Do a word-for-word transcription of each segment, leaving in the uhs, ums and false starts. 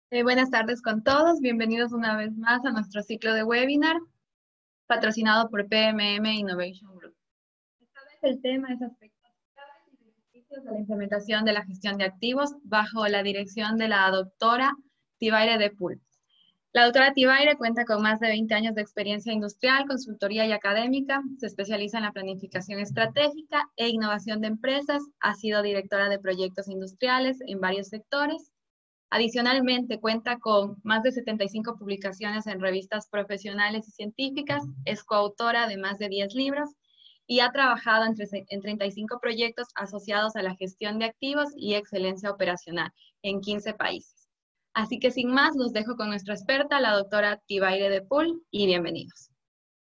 Eh, buenas tardes con todos, bienvenidos una vez más a nuestro ciclo de webinar patrocinado por P M M Innovation Group. Esta vez el tema es aspectos claves y beneficios de la implementación de la gestión de activos bajo la dirección de la doctora Tibaire de Pool. La doctora Tibaire cuenta con más de veinte años de experiencia industrial, consultoría y académica, se especializa en la planificación estratégica e innovación de empresas, ha sido directora de proyectos industriales en varios sectores. Adicionalmente, cuenta con más de setenta y cinco publicaciones en revistas profesionales y científicas, es coautora de más de diez libros y ha trabajado en, en treinta y cinco proyectos asociados a la gestión de activos y excelencia operacional en quince países. Así que sin más, los dejo con nuestra experta, la doctora Tibaire de Pool, y bienvenidos.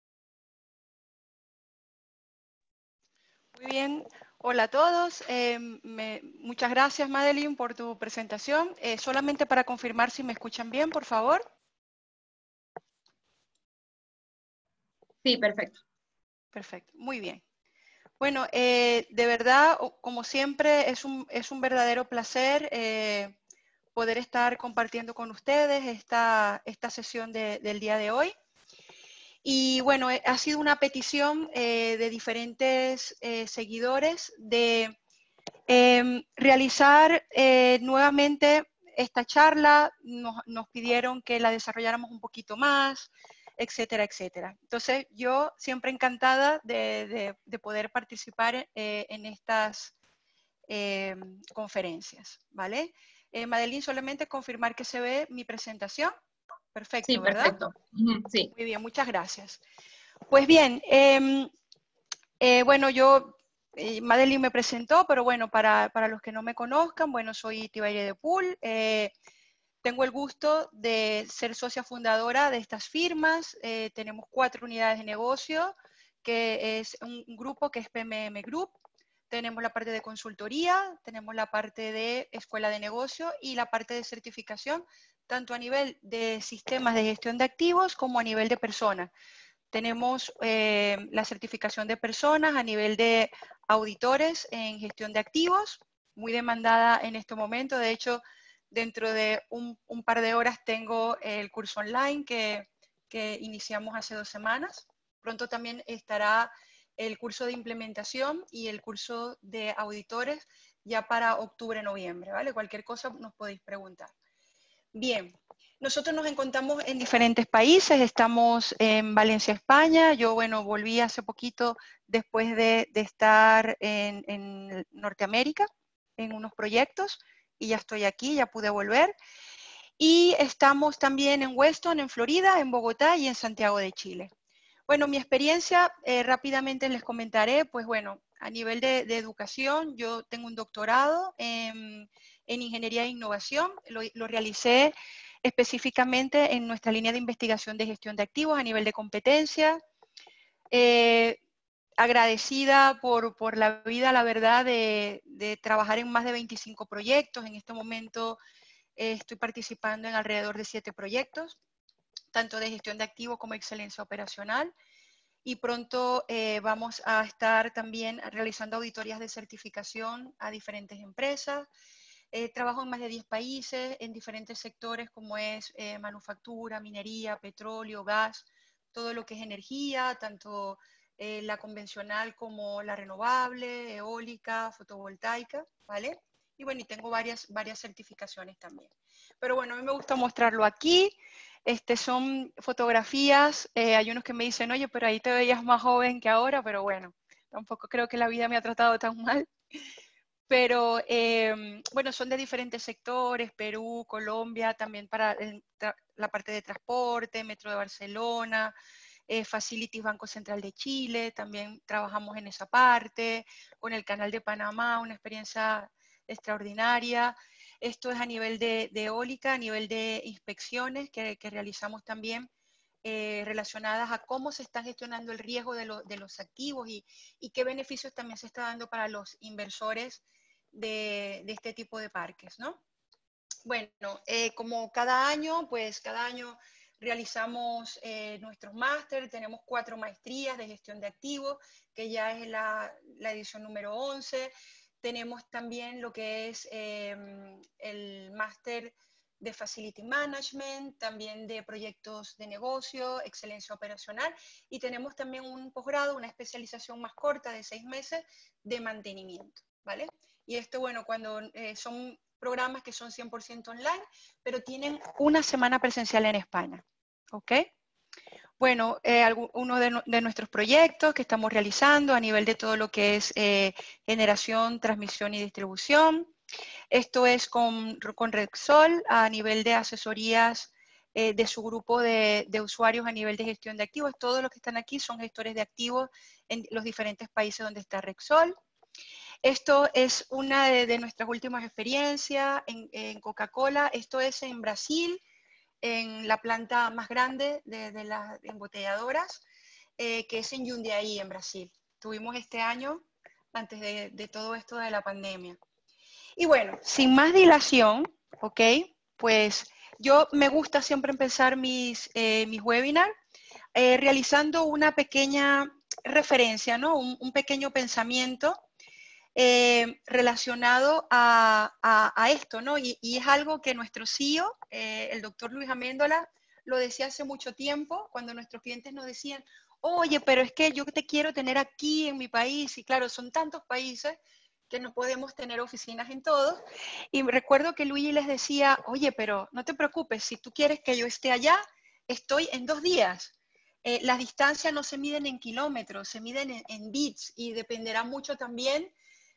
Muy bien, hola a todos. Eh, me, muchas gracias, Madeline, por tu presentación. Eh, solamente para confirmar si me escuchan bien, por favor. Sí, perfecto. Perfecto, muy bien. Bueno, eh, de verdad, como siempre, es un, es un verdadero placer eh, poder estar compartiendo con ustedes esta, esta sesión de, del día de hoy. Y bueno, ha sido una petición eh, de diferentes eh, seguidores de Eh, realizar eh, nuevamente esta charla, nos, nos pidieron que la desarrolláramos un poquito más, etcétera, etcétera. Entonces, yo siempre encantada de, de, de poder participar eh, en estas eh, conferencias, ¿vale? Eh, Madeline, solamente confirmar que se ve mi presentación. Sí, Perfecto, ¿verdad? perfecto. Sí. Muy bien, muchas gracias. Pues bien, eh, eh, bueno, yo Eh, Madeline me presentó, pero bueno, para, para, los que no me conozcan, bueno, soy Tibaire de Pool. Eh, tengo el gusto de ser socia fundadora de estas firmas. Eh, tenemos cuatro unidades de negocio, que es un, un grupo que es P M M Group. Tenemos la parte de consultoría, tenemos la parte de escuela de negocio y la parte de certificación, tanto a nivel de sistemas de gestión de activos como a nivel de personas. Tenemos eh, la certificación de personas a nivel de auditores en gestión de activos, muy demandada en este momento. De hecho, dentro de un, un par de horas tengo el curso online que, que iniciamos hace dos semanas. Pronto también estará el curso de implementación y el curso de auditores ya para octubre-noviembre, ¿vale? Cualquier cosa nos podéis preguntar. Bien, nosotros nos encontramos en diferentes países, estamos en Valencia, España. Yo, bueno, volví hace poquito después de, de estar en, en Norteamérica, en unos proyectos, y ya estoy aquí, ya pude volver. Y estamos también en Weston, en Florida, en Bogotá y en Santiago de Chile. Bueno, mi experiencia, eh, rápidamente les comentaré, pues bueno, a nivel de, de educación, yo tengo un doctorado en, en Ingeniería e Innovación, lo, lo realicé específicamente en nuestra línea de investigación de gestión de activos a nivel de competencia. Eh, agradecida por, por la vida, la verdad, de, de trabajar en más de veinticinco proyectos. En este momento eh, estoy participando en alrededor de siete proyectos, tanto de gestión de activos como excelencia operacional. Y pronto eh, vamos a estar también realizando auditorías de certificación a diferentes empresas. Eh, trabajo en más de diez países, en diferentes sectores como es eh, manufactura, minería, petróleo, gas, todo lo que es energía, tanto eh, la convencional como la renovable, eólica, fotovoltaica, ¿vale? Y bueno, y tengo varias, varias certificaciones también. Pero bueno, a mí me gusta mostrarlo aquí. Este, son fotografías, eh, hay unos que me dicen, oye, pero ahí te veías más joven que ahora, pero bueno, tampoco creo que la vida me ha tratado tan mal. Pero eh, bueno, son de diferentes sectores, Perú, Colombia, también para el, la parte de transporte, Metro de Barcelona, eh, Facilities Banco Central de Chile, también trabajamos en esa parte, con el Canal de Panamá, una experiencia extraordinaria. Esto es a nivel de, de eólica, a nivel de inspecciones que, que realizamos también eh, relacionadas a cómo se está gestionando el riesgo de, lo, de los activos y, y qué beneficios también se está dando para los inversores de, de este tipo de parques, ¿no? Bueno, eh, como cada año, pues cada año realizamos eh, nuestros máster, tenemos cuatro maestrías de gestión de activos, que ya es la, la edición número once. Tenemos también lo que es eh, el máster de Facility Management, también de proyectos de negocio, excelencia operacional, y tenemos también un posgrado, una especialización más corta de seis meses de mantenimiento, ¿vale? Y esto, bueno, cuando eh, son programas que son cien por ciento online, pero tienen una semana presencial en España, ¿ok? Bueno, eh, uno de, de nuestros proyectos que estamos realizando a nivel de todo lo que es eh, generación, transmisión y distribución. Esto es con, con Repsol a nivel de asesorías eh, de su grupo de, de usuarios a nivel de gestión de activos. Todos los que están aquí son gestores de activos en los diferentes países donde está Repsol. Esto es una de, de nuestras últimas experiencias en, en Coca-Cola. Esto es en Brasil, en la planta más grande de, de las embotelladoras, eh, que es en Jundiaí, en Brasil. Tuvimos este año, antes de, de todo esto de la pandemia. Y bueno, sin más dilación, ¿ok? Pues yo me gusta siempre empezar mis, eh, mis webinars eh, realizando una pequeña referencia, ¿no? Un, un pequeño pensamiento eh, relacionado a, a, a, esto, ¿no? Y, y, es algo que nuestro C E O, eh, el doctor Luis Améndola, lo decía hace mucho tiempo, cuando nuestros clientes nos decían, oye, pero es que yo te quiero tener aquí en mi país, y claro, son tantos países que no podemos tener oficinas en todos. Y recuerdo que Luigi les decía, oye, pero no te preocupes, si tú quieres que yo esté allá, estoy en dos días. Eh, las distancias no se miden en kilómetros, se miden en, en bits, y dependerá mucho también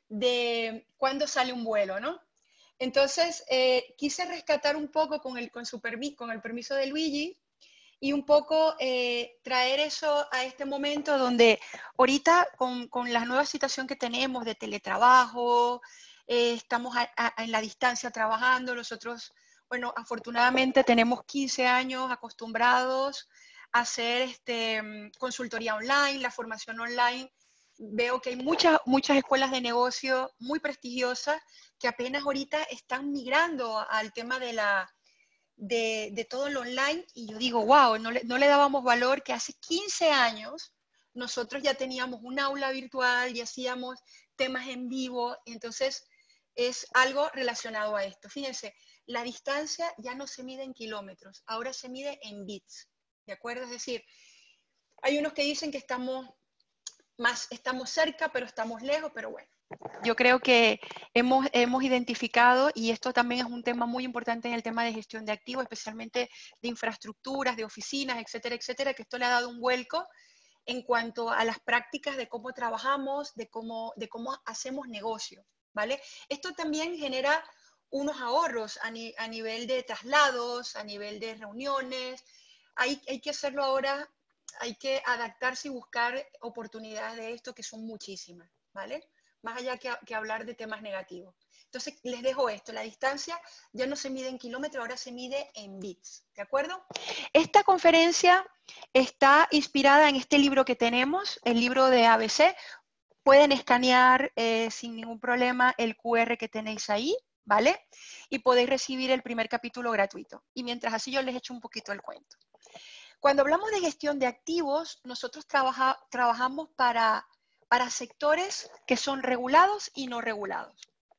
de cuándo sale un vuelo, ¿no? Entonces, eh, quise rescatar un poco con el, con, su permi con el permiso de Luigi, y un poco eh, traer eso a este momento donde ahorita con, con la nueva situación que tenemos de teletrabajo, eh, estamos a, a, en la distancia trabajando, nosotros, bueno, afortunadamente tenemos quince años acostumbrados a hacer este, consultoría online, la formación online. Veo que hay muchas, muchas escuelas de negocio muy prestigiosas que apenas ahorita están migrando al tema de la De, de todo lo online, y yo digo, wow, no le, no le dábamos valor que hace quince años nosotros ya teníamos un aula virtual y hacíamos temas en vivo. Entonces es algo relacionado a esto. Fíjense, la distancia ya no se mide en kilómetros, ahora se mide en bits, ¿de acuerdo? Es decir, hay unos que dicen que estamos, más, estamos cerca, pero estamos lejos, pero bueno. Yo creo que hemos, hemos identificado, y esto también es un tema muy importante en el tema de gestión de activos, especialmente de infraestructuras, de oficinas, etcétera, etcétera, que esto le ha dado un vuelco en cuanto a las prácticas de cómo trabajamos, de cómo, de cómo hacemos negocio, ¿vale? Esto también genera unos ahorros a, ni, a nivel de traslados, a nivel de reuniones. Hay, hay que hacerlo ahora, hay que adaptarse y buscar oportunidades de esto, que son muchísimas, ¿vale? Más allá que, que hablar de temas negativos. Entonces, les dejo esto. La distancia ya no se mide en kilómetros, ahora se mide en bits. ¿De acuerdo? Esta conferencia está inspirada en este libro que tenemos, el libro de A B C. Pueden escanear eh, sin ningún problema el cu erre que tenéis ahí, ¿vale? Y podéis recibir el primer capítulo gratuito. Y mientras así yo les echo un poquito el cuento. Cuando hablamos de gestión de activos, nosotros trabaja, trabajamos para... para sectores que son regulados y no regulados.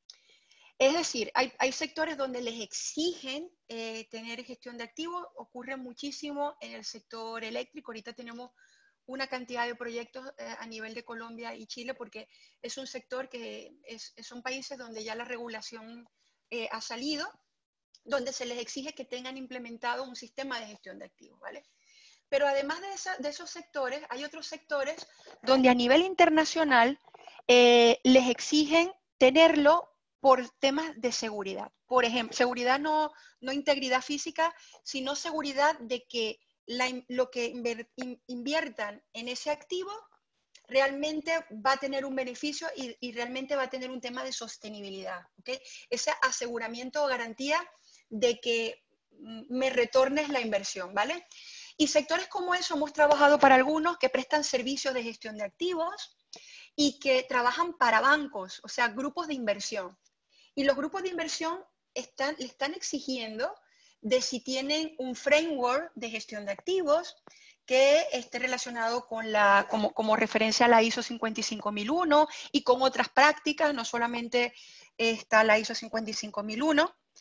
Es decir, hay, hay sectores donde les exigen eh, tener gestión de activos. Ocurre muchísimo en el sector eléctrico. Ahorita tenemos una cantidad de proyectos eh, a nivel de Colombia y Chile, porque es un sector que es, son países donde ya la regulación eh, ha salido, donde se les exige que tengan implementado un sistema de gestión de activos, ¿vale? Pero además de, esa, de esos sectores, hay otros sectores donde a nivel internacional eh, les exigen tenerlo por temas de seguridad. Por ejemplo, seguridad no, no integridad física, sino seguridad de que la, lo que inviertan en ese activo realmente va a tener un beneficio y, y realmente va a tener un tema de sostenibilidad, ¿okay? Ese aseguramiento o garantía de que me retornes la inversión, ¿vale? Y sectores como eso hemos trabajado para algunos que prestan servicios de gestión de activos y que trabajan para bancos, o sea, grupos de inversión. Y los grupos de inversión están, le están exigiendo de si tienen un framework de gestión de activos que esté relacionado con la, como, como referencia a la ISO cincuenta y cinco mil uno y con otras prácticas, no solamente está la ISO cincuenta y cinco mil uno.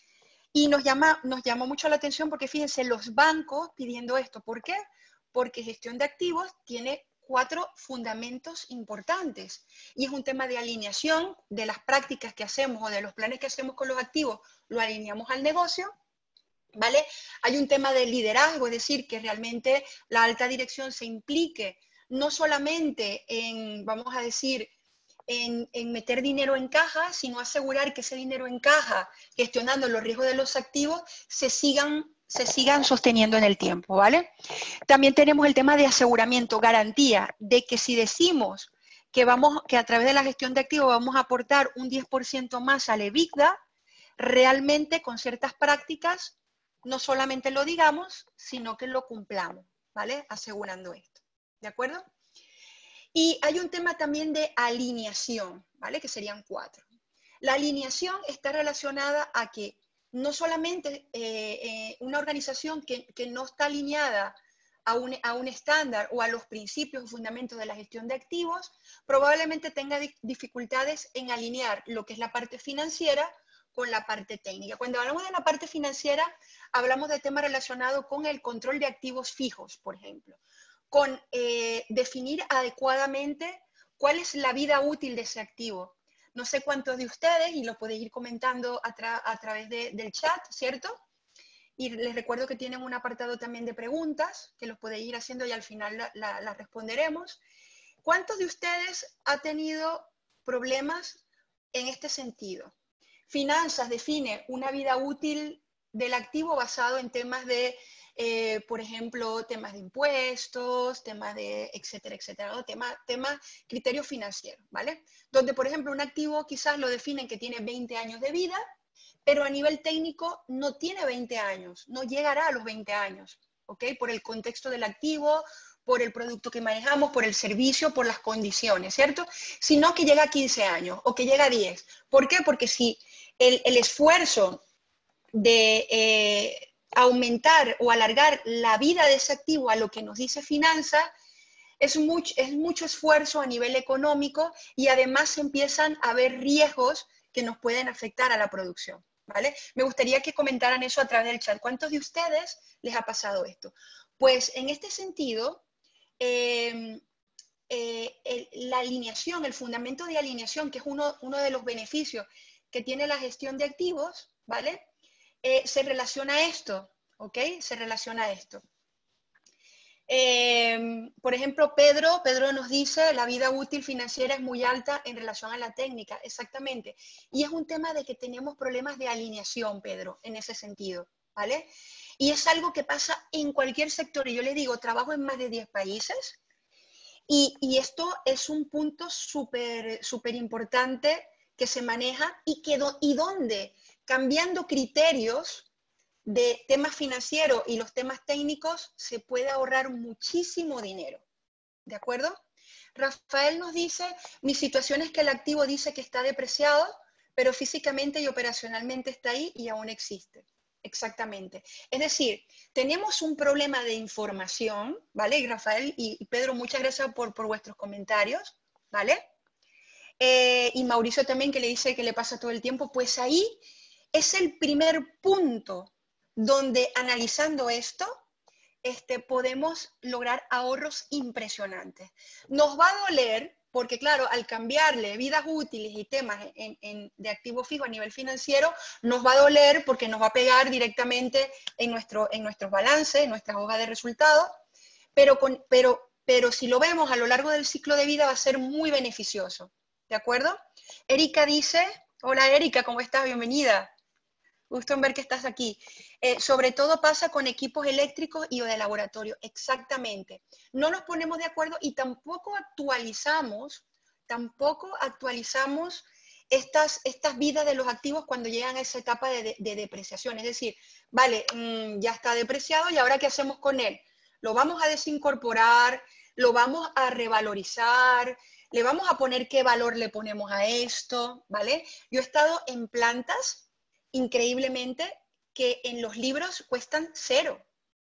Y nos, llama, nos llamó mucho la atención porque fíjense, los bancos pidiendo esto. ¿Por qué? Porque gestión de activos tiene cuatro fundamentos importantes. Y es un tema de alineación de las prácticas que hacemos o de los planes que hacemos con los activos, lo alineamos al negocio, ¿vale? Hay un tema de liderazgo, es decir, que realmente la alta dirección se implique no solamente en, vamos a decir, En, en meter dinero en caja, sino asegurar que ese dinero en caja, gestionando los riesgos de los activos, se sigan, se sigan sosteniendo en el tiempo, ¿vale? También tenemos el tema de aseguramiento, garantía de que si decimos que, vamos, que a través de la gestión de activos vamos a aportar un diez por ciento más al EBITDA, realmente con ciertas prácticas no solamente lo digamos, sino que lo cumplamos, ¿vale? Asegurando esto, ¿de acuerdo? Y hay un tema también de alineación, ¿vale? Que serían cuatro. La alineación está relacionada a que no solamente eh, eh, una organización que, que no está alineada a un, a un estándar o a los principios o fundamentos de la gestión de activos, probablemente tenga dificultades en alinear lo que es la parte financiera con la parte técnica. Cuando hablamos de la parte financiera, hablamos de temas relacionados con el control de activos fijos, por ejemplo, con eh, definir adecuadamente cuál es la vida útil de ese activo. No sé cuántos de ustedes, y lo podéis ir comentando a, tra a través de, del chat, ¿cierto? Y les recuerdo que tienen un apartado también de preguntas, que los podéis ir haciendo y al final las la, la responderemos. ¿Cuántos de ustedes ha tenido problemas en este sentido? Finanzas define una vida útil del activo basado en temas de Eh, por ejemplo, temas de impuestos, temas de etcétera, etcétera, ¿no? Tema, tema criterio financiero, ¿vale? Donde, por ejemplo, un activo quizás lo definen que tiene veinte años de vida, pero a nivel técnico no tiene veinte años, no llegará a los veinte años, ¿ok? Por el contexto del activo, por el producto que manejamos, por el servicio, por las condiciones, ¿cierto? Sino que llega a quince años o que llega a diez. ¿Por qué? Porque si el, el esfuerzo de eh, aumentar o alargar la vida de ese activo a lo que nos dice finanzas, es mucho, es mucho esfuerzo a nivel económico y además empiezan a haber riesgos que nos pueden afectar a la producción, ¿vale? Me gustaría que comentaran eso a través del chat. ¿Cuántos de ustedes les ha pasado esto? Pues en este sentido, eh, eh, el, la alineación, el fundamento de alineación, que es uno, uno de los beneficios que tiene la gestión de activos, ¿vale? Eh, se relaciona a esto, ¿ok? Se relaciona a esto. Eh, por ejemplo, Pedro, Pedro nos dice, la vida útil financiera es muy alta en relación a la técnica, exactamente. Y es un tema de que tenemos problemas de alineación, Pedro, en ese sentido, ¿vale? Y es algo que pasa en cualquier sector. Y yo le digo, trabajo en más de diez países y, y esto es un punto súper, súper importante que se maneja y, que do, y donde, cambiando criterios de temas financieros y los temas técnicos, se puede ahorrar muchísimo dinero. ¿De acuerdo? Rafael nos dice, mi situación es que el activo dice que está depreciado, pero físicamente y operacionalmente está ahí y aún existe. Exactamente. Es decir, tenemos un problema de información, ¿vale? Y Rafael y Pedro, muchas gracias por, por vuestros comentarios, ¿vale? Eh, y Mauricio también, que le dice que le pasa todo el tiempo, pues ahí es el primer punto donde analizando esto, este, podemos lograr ahorros impresionantes. Nos va a doler, porque claro, al cambiarle vidas útiles y temas en, en, de activo fijo a nivel financiero, nos va a doler porque nos va a pegar directamente en, nuestro, en nuestros balances, en nuestras hojas de resultados, pero, con, pero, pero si lo vemos a lo largo del ciclo de vida va a ser muy beneficioso. ¿De acuerdo? Erika dice, hola Erika, ¿cómo estás? Bienvenida. Gusto en ver que estás aquí. Eh, sobre todo pasa con equipos eléctricos y o de laboratorio. Exactamente. No nos ponemos de acuerdo y tampoco actualizamos, tampoco actualizamos estas, estas vidas de los activos cuando llegan a esa etapa de, de, de depreciación. Es decir, vale, mmm, ya está depreciado y ahora ¿qué hacemos con él? Lo vamos a desincorporar, lo vamos a revalorizar, le vamos a poner qué valor le ponemos a esto, ¿vale? Yo he estado en plantas increíblemente que en los libros cuestan cero.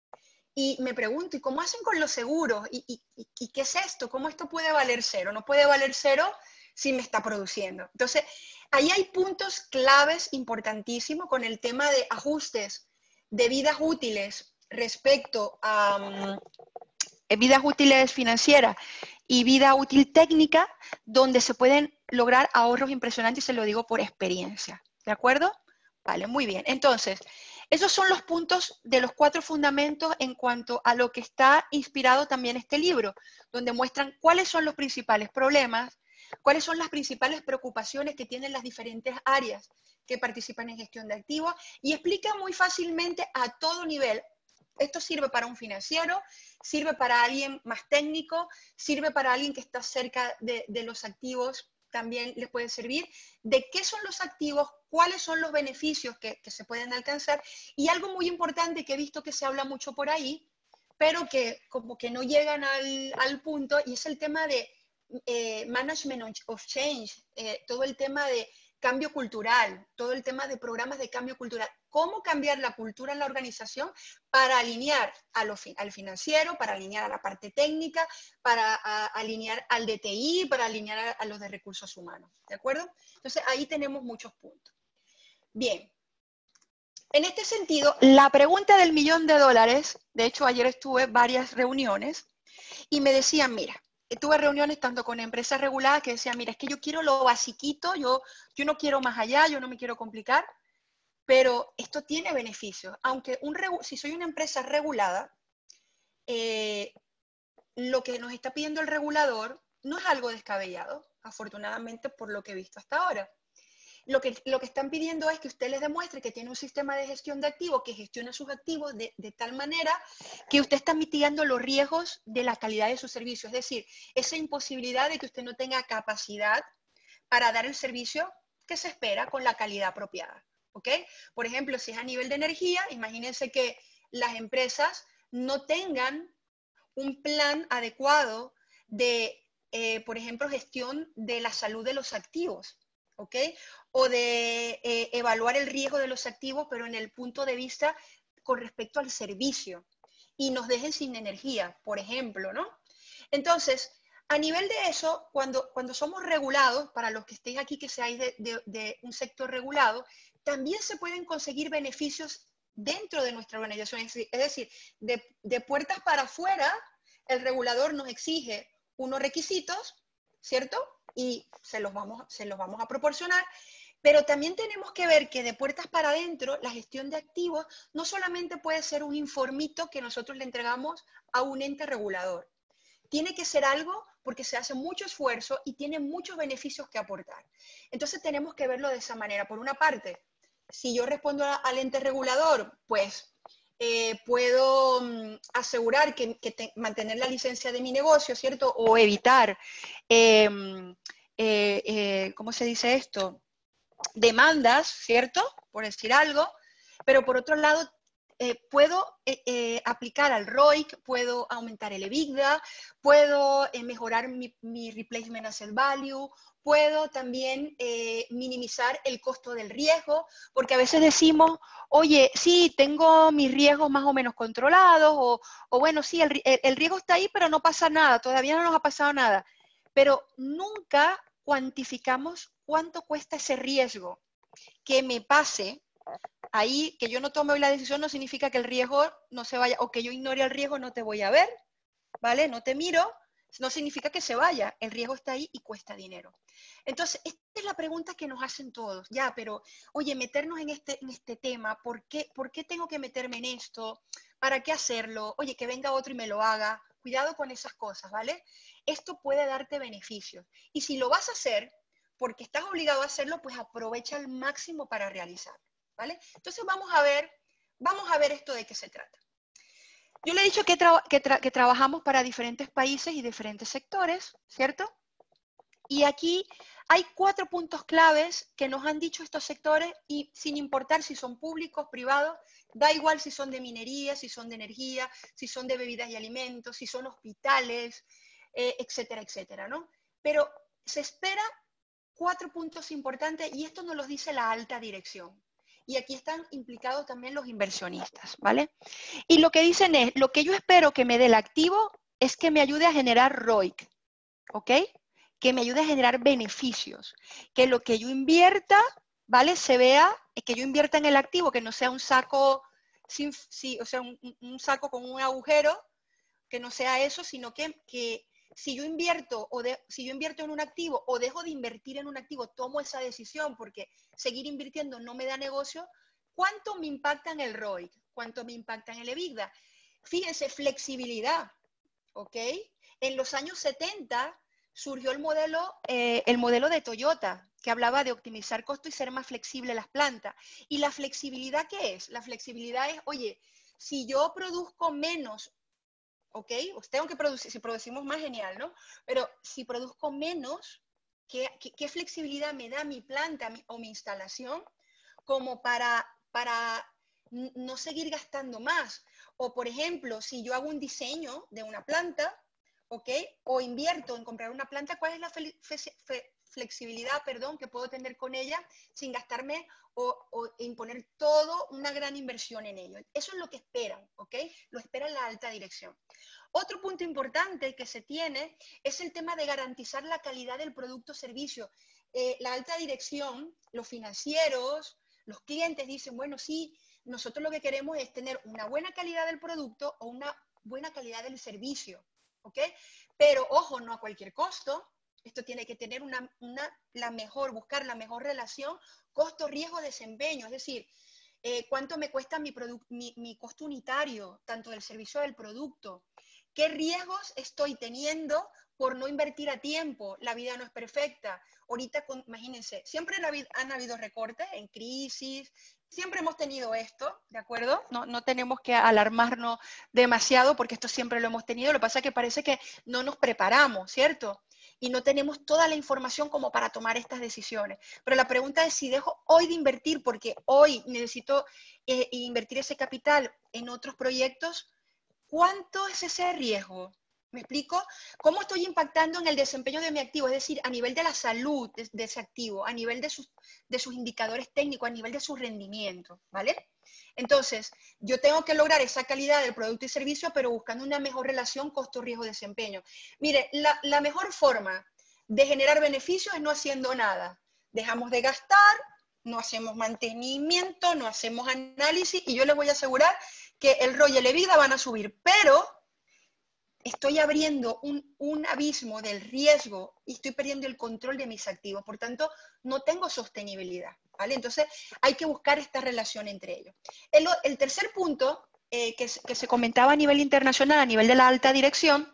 Y me pregunto, ¿y cómo hacen con los seguros? ¿Y, y, y qué es esto? ¿Cómo esto puede valer cero? No puede valer cero si me está produciendo. Entonces, ahí hay puntos claves importantísimos con el tema de ajustes de vidas útiles respecto a um, vidas útiles financieras y vida útil técnica, donde se pueden lograr ahorros impresionantes, y se lo digo por experiencia. ¿De acuerdo? Vale, muy bien. Entonces, esos son los puntos de los cuatro fundamentos en cuanto a lo que está inspirado también este libro, donde muestran cuáles son los principales problemas, cuáles son las principales preocupaciones que tienen las diferentes áreas que participan en gestión de activos, y explica muy fácilmente a todo nivel. Esto sirve para un financiero, sirve para alguien más técnico, sirve para alguien que está cerca de, de los activos, también les puede servir, de qué son los activos, cuáles son los beneficios que, que se pueden alcanzar, y algo muy importante que he visto que se habla mucho por ahí, pero que como que no llegan al, al punto, y es el tema de eh, management of change, eh, todo el tema de cambio cultural, todo el tema de programas de cambio cultural, cómo cambiar la cultura en la organización para alinear a lo, al financiero, para alinear a la parte técnica, para a, alinear al D T I, para alinear a, a los de recursos humanos, ¿de acuerdo? Entonces ahí tenemos muchos puntos. Bien, en este sentido, la pregunta del millón de dólares, de hecho ayer estuve en varias reuniones y me decían, mira, tuve reuniones tanto con empresas reguladas que decían, mira, es que yo quiero lo basiquito, yo, yo no quiero más allá, yo no me quiero complicar, pero esto tiene beneficios. Aunque un, si soy una empresa regulada, eh, lo que nos está pidiendo el regulador no es algo descabellado, afortunadamente por lo que he visto hasta ahora. Lo que, lo que están pidiendo es que usted les demuestre que tiene un sistema de gestión de activos, que gestiona sus activos de, de tal manera que usted está mitigando los riesgos de la calidad de su servicio. Es decir, esa imposibilidad de que usted no tenga capacidad para dar el servicio que se espera con la calidad apropiada. ¿Ok? Por ejemplo, si es a nivel de energía, imagínense que las empresas no tengan un plan adecuado de, eh, por ejemplo, gestión de la salud de los activos. ¿Ok? O de eh, evaluar el riesgo de los activos, pero en el punto de vista con respecto al servicio, y nos dejen sin energía, por ejemplo, ¿no? Entonces, a nivel de eso, cuando, cuando somos regulados, para los que estéis aquí que seáis de, de, de un sector regulado, también se pueden conseguir beneficios dentro de nuestra organización. Es decir, de, de puertas para afuera, el regulador nos exige unos requisitos, ¿cierto? Y se los vamos, se los vamos a proporcionar, pero también tenemos que ver que de puertas para adentro, la gestión de activos no solamente puede ser un informito que nosotros le entregamos a un ente regulador. Tiene que ser algo porque se hace mucho esfuerzo y tiene muchos beneficios que aportar. Entonces tenemos que verlo de esa manera. Por una parte, si yo respondo al ente regulador, pues Eh, puedo um, asegurar que, que te, mantener la licencia de mi negocio, ¿cierto? O evitar, eh, eh, eh, ¿cómo se dice esto? Demandas, ¿cierto? Por decir algo. Pero por otro lado, eh, puedo eh, eh, aplicar al R O I C, puedo aumentar el EBITDA, puedo eh, mejorar mi, mi replacement asset value, puedo también eh, minimizar el costo del riesgo, porque a veces decimos, oye, sí, tengo mis riesgos más o menos controlados, o, o bueno, sí, el, el, el riesgo está ahí, pero no pasa nada, todavía no nos ha pasado nada. Pero nunca cuantificamos cuánto cuesta ese riesgo. Que me pase ahí, que yo no tome hoy la decisión, no significa que el riesgo no se vaya, o que yo ignore el riesgo, no te voy a ver, ¿vale? No te miro, no significa que se vaya, el riesgo está ahí y cuesta dinero. Entonces, esta es la pregunta que nos hacen todos, ya, pero, oye, meternos en este, en este tema, ¿por qué, ¿por qué tengo que meterme en esto? ¿Para qué hacerlo? Oye, que venga otro y me lo haga. Cuidado con esas cosas, ¿vale? Esto puede darte beneficios. Y si lo vas a hacer, porque estás obligado a hacerlo, pues aprovecha al máximo para realizarlo, ¿vale? Entonces vamos a ver, vamos a ver esto de qué se trata. Yo le he dicho que, tra que, tra que trabajamos para diferentes países y diferentes sectores, ¿cierto? Y aquí hay cuatro puntos claves que nos han dicho estos sectores, y sin importar si son públicos, privados, da igual si son de minería, si son de energía, si son de bebidas y alimentos, si son hospitales, eh, etcétera, etcétera, ¿no? Pero se espera cuatro puntos importantes, y esto nos los dice la alta dirección. Y aquí están implicados también los inversionistas, ¿vale? Y lo que dicen es, lo que yo espero que me dé el activo es que me ayude a generar R O I C, ¿ok? que me ayude a generar beneficios, que lo que yo invierta, ¿vale? Se vea, que yo invierta en el activo, que no sea un saco, sin, sí, o sea, un, un saco con un agujero, que no sea eso, sino que, que si yo invierto o de, si yo invierto en un activo o dejo de invertir en un activo, tomo esa decisión porque seguir invirtiendo no me da negocio, ¿cuánto me impacta en el R O I C? ¿Cuánto me impacta en el EBITDA? Fíjense, flexibilidad, ¿ok? En los años setenta surgió el modelo, eh, el modelo de Toyota, que hablaba de optimizar costo y ser más flexible las plantas. ¿Y la flexibilidad qué es? La flexibilidad es, oye, si yo produzco menos, ¿ok? Pues tengo que producir, si producimos más, genial, ¿no? Pero si produzco menos, ¿qué, qué, qué flexibilidad me da mi planta mi, o mi instalación como para, para no seguir gastando más? O, por ejemplo, si yo hago un diseño de una planta, ¿ok? O invierto en comprar una planta, ¿cuál es la fe, fe, fe, flexibilidad, perdón, que puedo tener con ella sin gastarme o, o imponer todo una gran inversión en ello? Eso es lo que esperan, ¿ok? Lo espera la alta dirección. Otro punto importante que se tiene es el tema de garantizar la calidad del producto o servicio. Eh, la alta dirección, los financieros, los clientes dicen, bueno, sí, nosotros lo que queremos es tener una buena calidad del producto o una buena calidad del servicio, ¿ok? Pero, ojo, no a cualquier costo. Esto tiene que tener una, una, la mejor, buscar la mejor relación costo-riesgo-desempeño, es decir, eh, cuánto me cuesta mi, mi, mi costo unitario, tanto del servicio del producto, qué riesgos estoy teniendo por no invertir a tiempo. La vida no es perfecta. Ahorita, con, imagínense, siempre han habido recortes en crisis, siempre hemos tenido esto, ¿de acuerdo? No, no tenemos que alarmarnos demasiado porque esto siempre lo hemos tenido. Lo que pasa es que parece que no nos preparamos, ¿cierto? Y no tenemos toda la información como para tomar estas decisiones. Pero la pregunta es si dejo hoy de invertir porque hoy necesito eh, invertir ese capital en otros proyectos, ¿cuánto es ese riesgo? ¿Me explico? ¿Cómo estoy impactando en el desempeño de mi activo? Es decir, a nivel de la salud de, de ese activo, a nivel de sus, de sus indicadores técnicos, a nivel de su rendimiento, ¿vale? Entonces, yo tengo que lograr esa calidad del producto y servicio, pero buscando una mejor relación costo-riesgo-desempeño. Mire, la, la mejor forma de generar beneficios es no haciendo nada. Dejamos de gastar, no hacemos mantenimiento, no hacemos análisis, y yo les voy a asegurar que el R O I y el EBITDA van a subir, pero estoy abriendo un, un abismo del riesgo y estoy perdiendo el control de mis activos. Por tanto, no tengo sostenibilidad, ¿vale? Entonces, hay que buscar esta relación entre ellos. El, el tercer punto eh, que, que se comentaba a nivel internacional, a nivel de la alta dirección,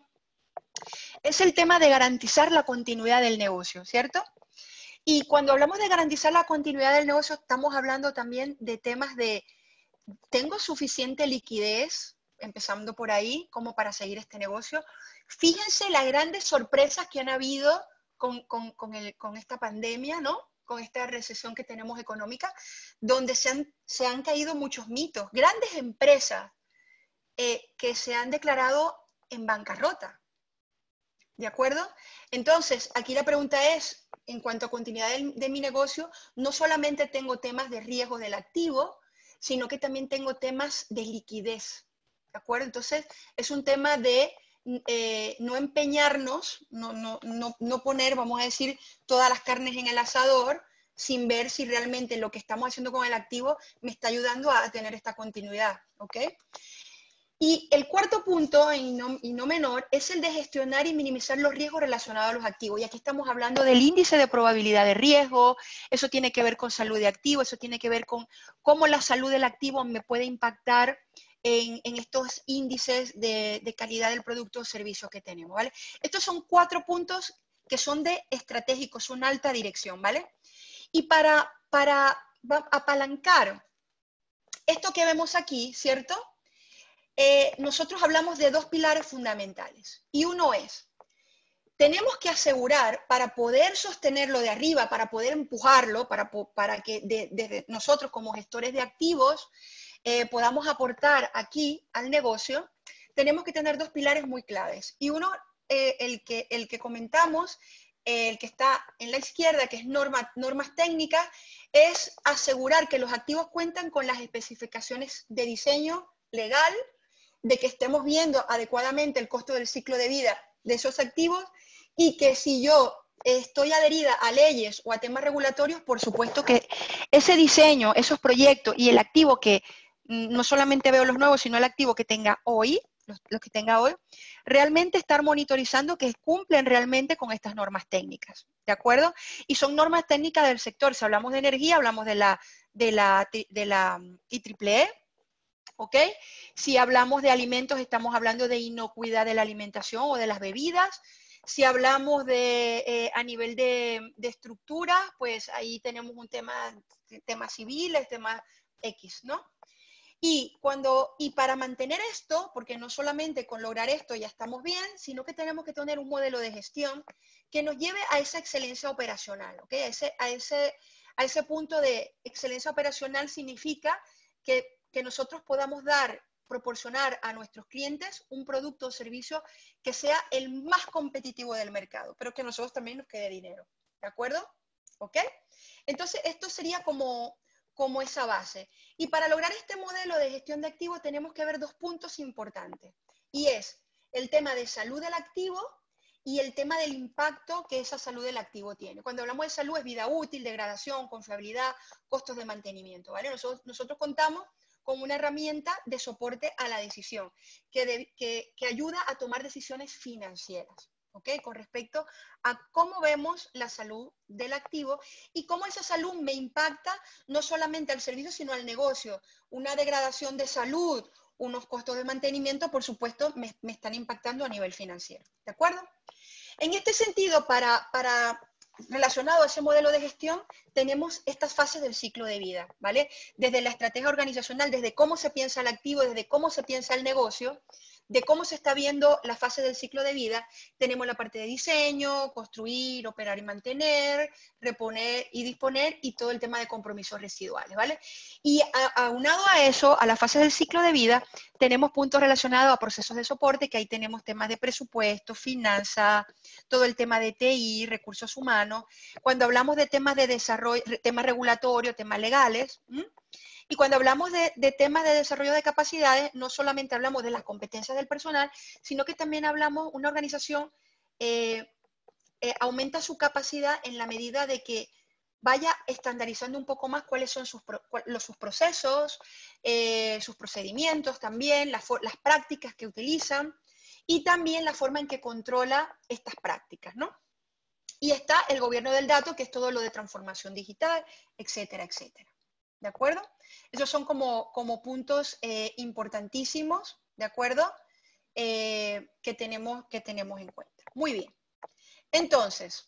es el tema de garantizar la continuidad del negocio, ¿cierto? Y cuando hablamos de garantizar la continuidad del negocio, estamos hablando también de temas de, ¿tengo suficiente liquidez? Empezando por ahí, como para seguir este negocio. Fíjense las grandes sorpresas que han habido con, con, con, el, con esta pandemia, ¿no? Con esta recesión que tenemos económica, donde se han, se han caído muchos mitos. Grandes empresas eh, que se han declarado en bancarrota. ¿De acuerdo? Entonces, aquí la pregunta es, en cuanto a continuidad de, de mi negocio, no solamente tengo temas de riesgo del activo, sino que también tengo temas de liquidez. ¿De acuerdo? Entonces, es un tema de eh, no empeñarnos, no, no, no, no poner, vamos a decir, todas las carnes en el asador, sin ver si realmente lo que estamos haciendo con el activo me está ayudando a tener esta continuidad. ¿Ok? Y el cuarto punto, y no, y no menor, es el de gestionar y minimizar los riesgos relacionados a los activos. Y aquí estamos hablando del índice de probabilidad de riesgo, eso tiene que ver con salud de activo, eso tiene que ver con cómo la salud del activo me puede impactar en, en estos índices de, de calidad del producto o servicio que tenemos, ¿vale? Estos son cuatro puntos que son de estratégicos, son alta dirección, ¿vale? Y para, para apalancar esto que vemos aquí, ¿cierto? Eh, nosotros hablamos de dos pilares fundamentales. Y uno es, tenemos que asegurar para poder sostenerlo de arriba, para poder empujarlo, para, para que desde de nosotros como gestores de activos eh, podamos aportar aquí al negocio, tenemos que tener dos pilares muy claves. Y uno, eh, el, que, el que comentamos, eh, el que está en la izquierda, que es norma, normas técnicas, es asegurar que los activos cuentan con las especificaciones de diseño legal, de que estemos viendo adecuadamente el costo del ciclo de vida de esos activos y que si yo estoy adherida a leyes o a temas regulatorios, por supuesto que ese diseño, esos proyectos y el activo que no solamente veo los nuevos, sino el activo que tenga hoy, los, los que tenga hoy, realmente estar monitorizando que cumplen realmente con estas normas técnicas, ¿de acuerdo? Y son normas técnicas del sector. Si hablamos de energía, hablamos de la, de la, de la I triple E, ¿ok? Si hablamos de alimentos, estamos hablando de inocuidad de la alimentación o de las bebidas. Si hablamos de, eh, a nivel de, de estructura, pues ahí tenemos un tema, temas civiles, temas X, ¿no? Y, cuando, y para mantener esto, porque no solamente con lograr esto ya estamos bien, sino que tenemos que tener un modelo de gestión que nos lleve a esa excelencia operacional, ¿ok? A ese, a ese, a ese punto de excelencia operacional significa que, que nosotros podamos dar, proporcionar a nuestros clientes un producto o servicio que sea el más competitivo del mercado, pero que a nosotros también nos quede dinero, ¿de acuerdo? ¿Ok? Entonces, esto sería como, como esa base. Y para lograr este modelo de gestión de activos tenemos que ver dos puntos importantes, y es el tema de salud del activo y el tema del impacto que esa salud del activo tiene. Cuando hablamos de salud es vida útil, degradación, confiabilidad, costos de mantenimiento, ¿vale? Nosotros, nosotros contamos con una herramienta de soporte a la decisión que, de, que, que ayuda a tomar decisiones financieras, ¿ok? Con respecto a cómo vemos la salud del activo y cómo esa salud me impacta no solamente al servicio, sino al negocio. Una degradación de salud, unos costos de mantenimiento, por supuesto, me, me están impactando a nivel financiero, ¿de acuerdo? En este sentido, para, para relacionado a ese modelo de gestión, tenemos estas fases del ciclo de vida, ¿vale? Desde la estrategia organizacional, desde cómo se piensa el activo, desde cómo se piensa el negocio, de cómo se está viendo la fase del ciclo de vida, tenemos la parte de diseño, construir, operar y mantener, reponer y disponer, y todo el tema de compromisos residuales, ¿vale? Y a, aunado a eso, a la fase del ciclo de vida, tenemos puntos relacionados a procesos de soporte, que ahí tenemos temas de presupuesto, finanzas, todo el tema de T I, recursos humanos. Cuando hablamos de temas de desarrollo, temas regulatorios, temas legales, ¿m? Y cuando hablamos de, de temas de desarrollo de capacidades, no solamente hablamos de las competencias del personal, sino que también hablamos, una organización eh, eh, aumenta su capacidad en la medida de que vaya estandarizando un poco más cuáles son sus, los, sus procesos, eh, sus procedimientos también, las, las prácticas que utilizan y también la forma en que controla estas prácticas, ¿no? Y está el gobierno del dato, que es todo lo de transformación digital, etcétera, etcétera. ¿De acuerdo? Esos son como, como puntos eh, importantísimos, ¿de acuerdo? Eh, que, tenemos, que tenemos en cuenta. Muy bien. Entonces,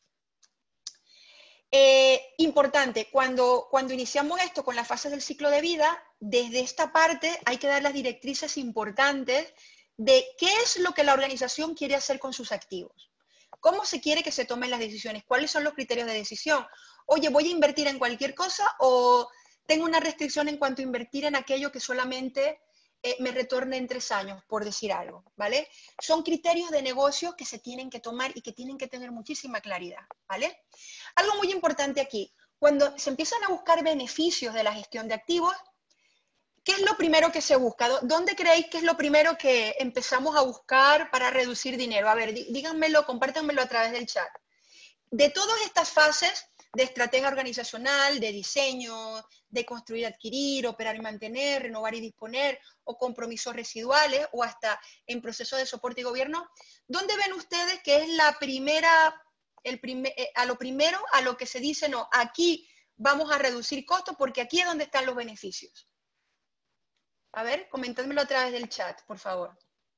eh, importante, cuando, cuando iniciamos esto con las fases del ciclo de vida, desde esta parte hay que dar las directrices importantes de qué es lo que la organización quiere hacer con sus activos. ¿Cómo se quiere que se tomen las decisiones? ¿Cuáles son los criterios de decisión? Oye, ¿voy a invertir en cualquier cosa o tengo una restricción en cuanto a invertir en aquello que solamente eh, me retorne en tres años, por decir algo, ¿vale? Son criterios de negocio que se tienen que tomar y que tienen que tener muchísima claridad, ¿vale? Algo muy importante aquí, cuando se empiezan a buscar beneficios de la gestión de activos, ¿qué es lo primero que se busca? ¿Dónde creéis que es lo primero que empezamos a buscar para reducir dinero? A ver, díganmelo, compártanmelo a través del chat. De todas estas fases de estrategia organizacional, de diseño, de construir, adquirir, operar y mantener, renovar y disponer, o compromisos residuales, o hasta en proceso de soporte y gobierno, ¿dónde ven ustedes que es la primera, el primer, a lo primero a lo que se dice, no, aquí vamos a reducir costos porque aquí es donde están los beneficios? A ver, comentádmelo a través del chat, por favor.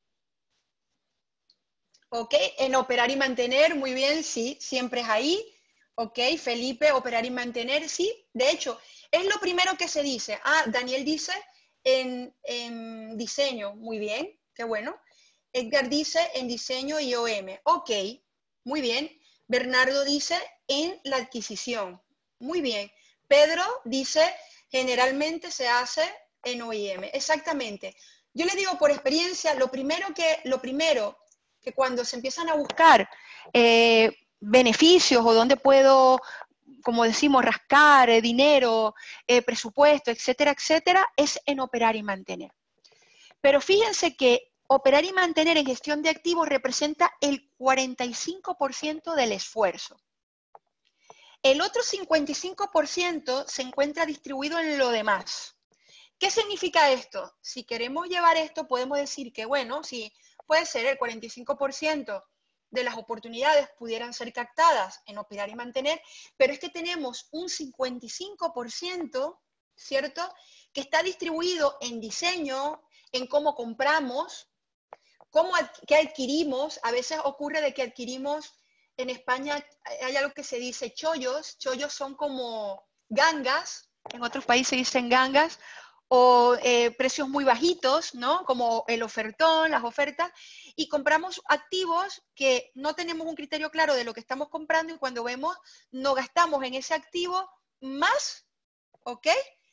Ok, en operar y mantener, muy bien, sí, siempre es ahí. Ok, Felipe, operar y mantener, sí. De hecho, es lo primero que se dice. Ah, Daniel dice en, en diseño, muy bien, qué bueno. Edgar dice en diseño y O M. Ok, muy bien. Bernardo dice en la adquisición. Muy bien. Pedro dice generalmente se hace en O I M. Exactamente. Yo le digo por experiencia, lo primero que, lo primero que cuando se empiezan a buscar eh, beneficios o dónde puedo, como decimos, rascar eh, dinero, eh, presupuesto, etcétera, etcétera, es en operar y mantener. Pero fíjense que operar y mantener en gestión de activos representa el cuarenta y cinco por ciento del esfuerzo. El otro cincuenta y cinco por ciento se encuentra distribuido en lo demás. ¿Qué significa esto? Si queremos llevar esto, podemos decir que, bueno, sí, puede ser el cuarenta y cinco por ciento de las oportunidades pudieran ser captadas en operar y mantener, pero es que tenemos un cincuenta y cinco por ciento, ¿cierto?, que está distribuido en diseño, en cómo compramos, cómo ad- qué adquirimos. A veces ocurre de que adquirimos, en España hay algo que se dice chollos, chollos son como gangas, en otros países dicen gangas, o eh, precios muy bajitos, ¿no? Como el ofertón, las ofertas, y compramos activos que no tenemos un criterio claro de lo que estamos comprando y cuando vemos, no gastamos en ese activo más, ¿ok?,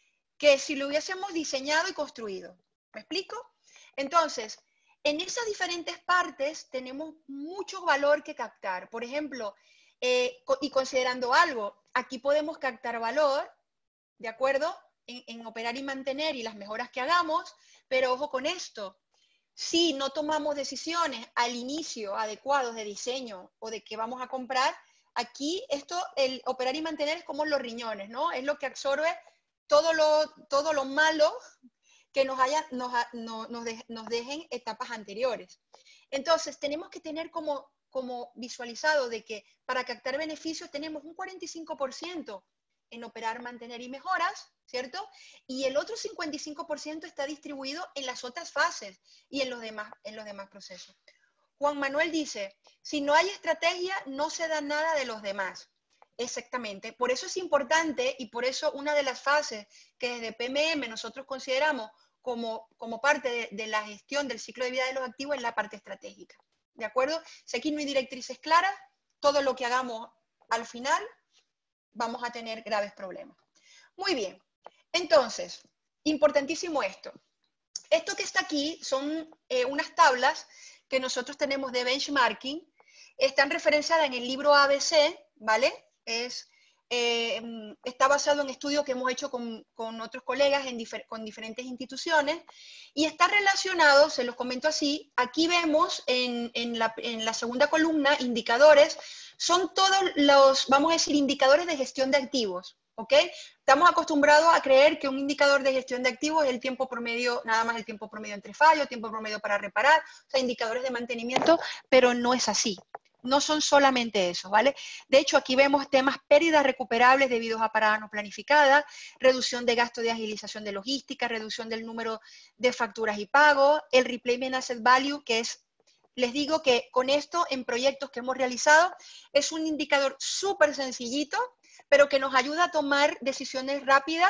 que si lo hubiésemos diseñado y construido. ¿Me explico? Entonces, en esas diferentes partes tenemos mucho valor que captar. Por ejemplo, eh, co- y considerando algo, aquí podemos captar valor, ¿de acuerdo?, En, en operar y mantener y las mejoras que hagamos, pero ojo con esto, si no tomamos decisiones al inicio adecuados de diseño o de qué vamos a comprar, aquí esto, el operar y mantener es como los riñones, ¿no? Es lo que absorbe todo lo, todo lo malo que nos, haya, nos, ha- no- nos, de- nos dejen etapas anteriores. Entonces, tenemos que tener como, como visualizado de que para captar beneficios tenemos un cuarenta y cinco por ciento en operar, mantener y mejoras, ¿cierto? Y el otro cincuenta y cinco por ciento está distribuido en las otras fases y en los demás, en los demás procesos. Juan Manuel dice, si no hay estrategia, no se da nada de los demás. Exactamente. Por eso es importante y por eso una de las fases que desde P M M nosotros consideramos como, como parte de, de la gestión del ciclo de vida de los activos es la parte estratégica. ¿De acuerdo? Si aquí no hay directrices claras, todo lo que hagamos al final vamos a tener graves problemas. Muy bien. Entonces, importantísimo esto. Esto que está aquí son eh, unas tablas que nosotros tenemos de benchmarking. Están referenciadas en el libro A B C, ¿vale? Es, eh, está basado en estudios que hemos hecho con, con otros colegas en difer con diferentes instituciones y está relacionado, se los comento así, aquí vemos en, en, la, en la segunda columna indicadores, son todos los, vamos a decir, indicadores de gestión de activos, ¿ok? Estamos acostumbrados a creer que un indicador de gestión de activos es el tiempo promedio, nada más el tiempo promedio entre fallos, tiempo promedio para reparar, o sea, indicadores de mantenimiento, pero no es así. No son solamente esos, ¿vale? De hecho, aquí vemos temas pérdidas recuperables debido a paradas no planificadas, reducción de gasto de agilización de logística, reducción del número de facturas y pagos, el Replacement Asset Value, que es, les digo que con esto en proyectos que hemos realizado, es un indicador súper sencillito, pero que nos ayuda a tomar decisiones rápidas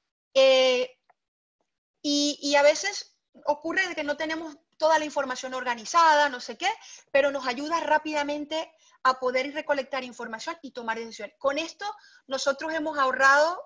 eh, y, y a veces ocurre que no tenemos toda la información organizada, no sé qué, pero nos ayuda rápidamente a poder recolectar información y tomar decisiones. Con esto nosotros hemos ahorrado,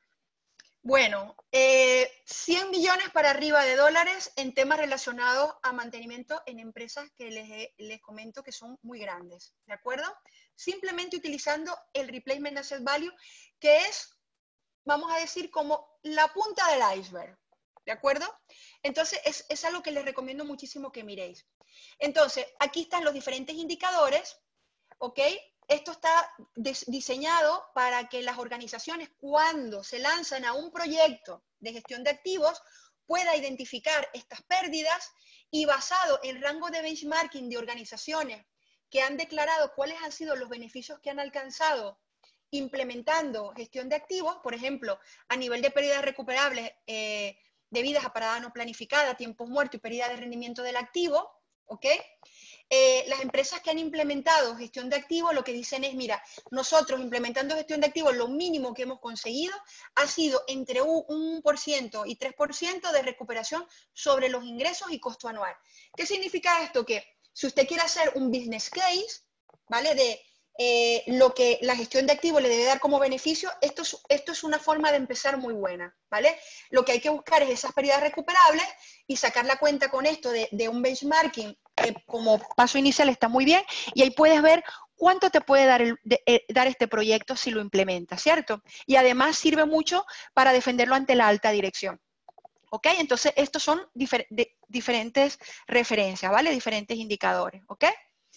bueno, eh, cien millones para arriba de dólares en temas relacionados a mantenimiento en empresas que les, les comento que son muy grandes, ¿de acuerdo? Simplemente utilizando el Replacement Asset Value, que es, vamos a decir, como la punta del iceberg, ¿de acuerdo? Entonces, es, es algo que les recomiendo muchísimo que miréis. Entonces, aquí están los diferentes indicadores, ¿ok? Esto está diseñado para que las organizaciones, cuando se lanzan a un proyecto de gestión de activos, pueda identificar estas pérdidas y basado en rango de benchmarking de organizaciones que han declarado cuáles han sido los beneficios que han alcanzado implementando gestión de activos, por ejemplo, a nivel de pérdidas recuperables eh, debidas a parada no planificada, tiempos muertos y pérdida de rendimiento del activo, ¿ok? Eh, las empresas que han implementado gestión de activos lo que dicen es, mira, nosotros implementando gestión de activos lo mínimo que hemos conseguido ha sido entre un uno por ciento y tres por ciento de recuperación sobre los ingresos y costo anual. ¿Qué significa esto? Que si usted quiere hacer un business case, ¿vale? De eh, lo que la gestión de activos le debe dar como beneficio, esto es, esto es una forma de empezar muy buena, ¿vale? Lo que hay que buscar es esas pérdidas recuperables y sacar la cuenta con esto de, de un benchmarking que como paso inicial está muy bien y ahí puedes ver cuánto te puede dar, el, de, eh, dar este proyecto si lo implementas, ¿cierto? Y además sirve mucho para defenderlo ante la alta dirección. ¿Ok? Entonces, estos son difer de, diferentes referencias, ¿vale? Diferentes indicadores, ¿ok?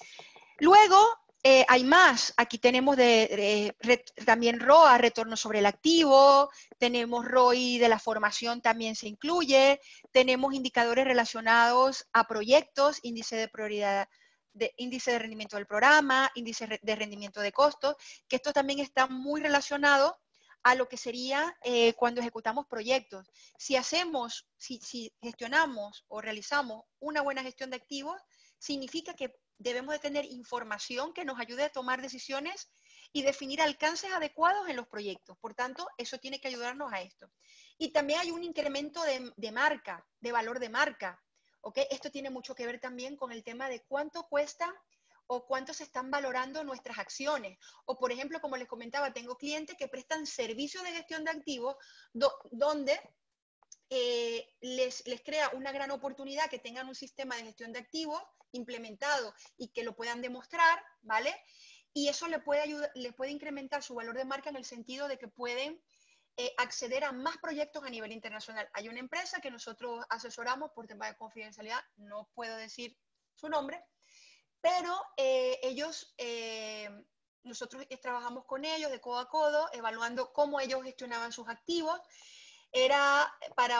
Luego, eh, hay más. Aquí tenemos de, de, de, también R O A, retorno sobre el activo. Tenemos R O I de la formación, también se incluye. Tenemos indicadores relacionados a proyectos, índice de prioridad, de, índice de rendimiento del programa, índice de rendimiento de costos, que esto también está muy relacionado a lo que sería eh, cuando ejecutamos proyectos. Si hacemos, si, si gestionamos o realizamos una buena gestión de activos, significa que debemos de tener información que nos ayude a tomar decisiones y definir alcances adecuados en los proyectos. Por tanto, eso tiene que ayudarnos a esto. Y también hay un incremento de, de marca, de valor de marca. ¿Okay? Esto tiene mucho que ver también con el tema de cuánto cuesta o cuánto se están valorando nuestras acciones. O, por ejemplo, como les comentaba, tengo clientes que prestan servicios de gestión de activos do, donde eh, les, les crea una gran oportunidad que tengan un sistema de gestión de activos implementado y que lo puedan demostrar, ¿vale? Y eso le puede, ayudar, le puede incrementar su valor de marca en el sentido de que pueden eh, acceder a más proyectos a nivel internacional. Hay una empresa que nosotros asesoramos por tema de confidencialidad, no puedo decir su nombre, pero eh, ellos, eh, nosotros trabajamos con ellos de codo a codo, evaluando cómo ellos gestionaban sus activos. Era para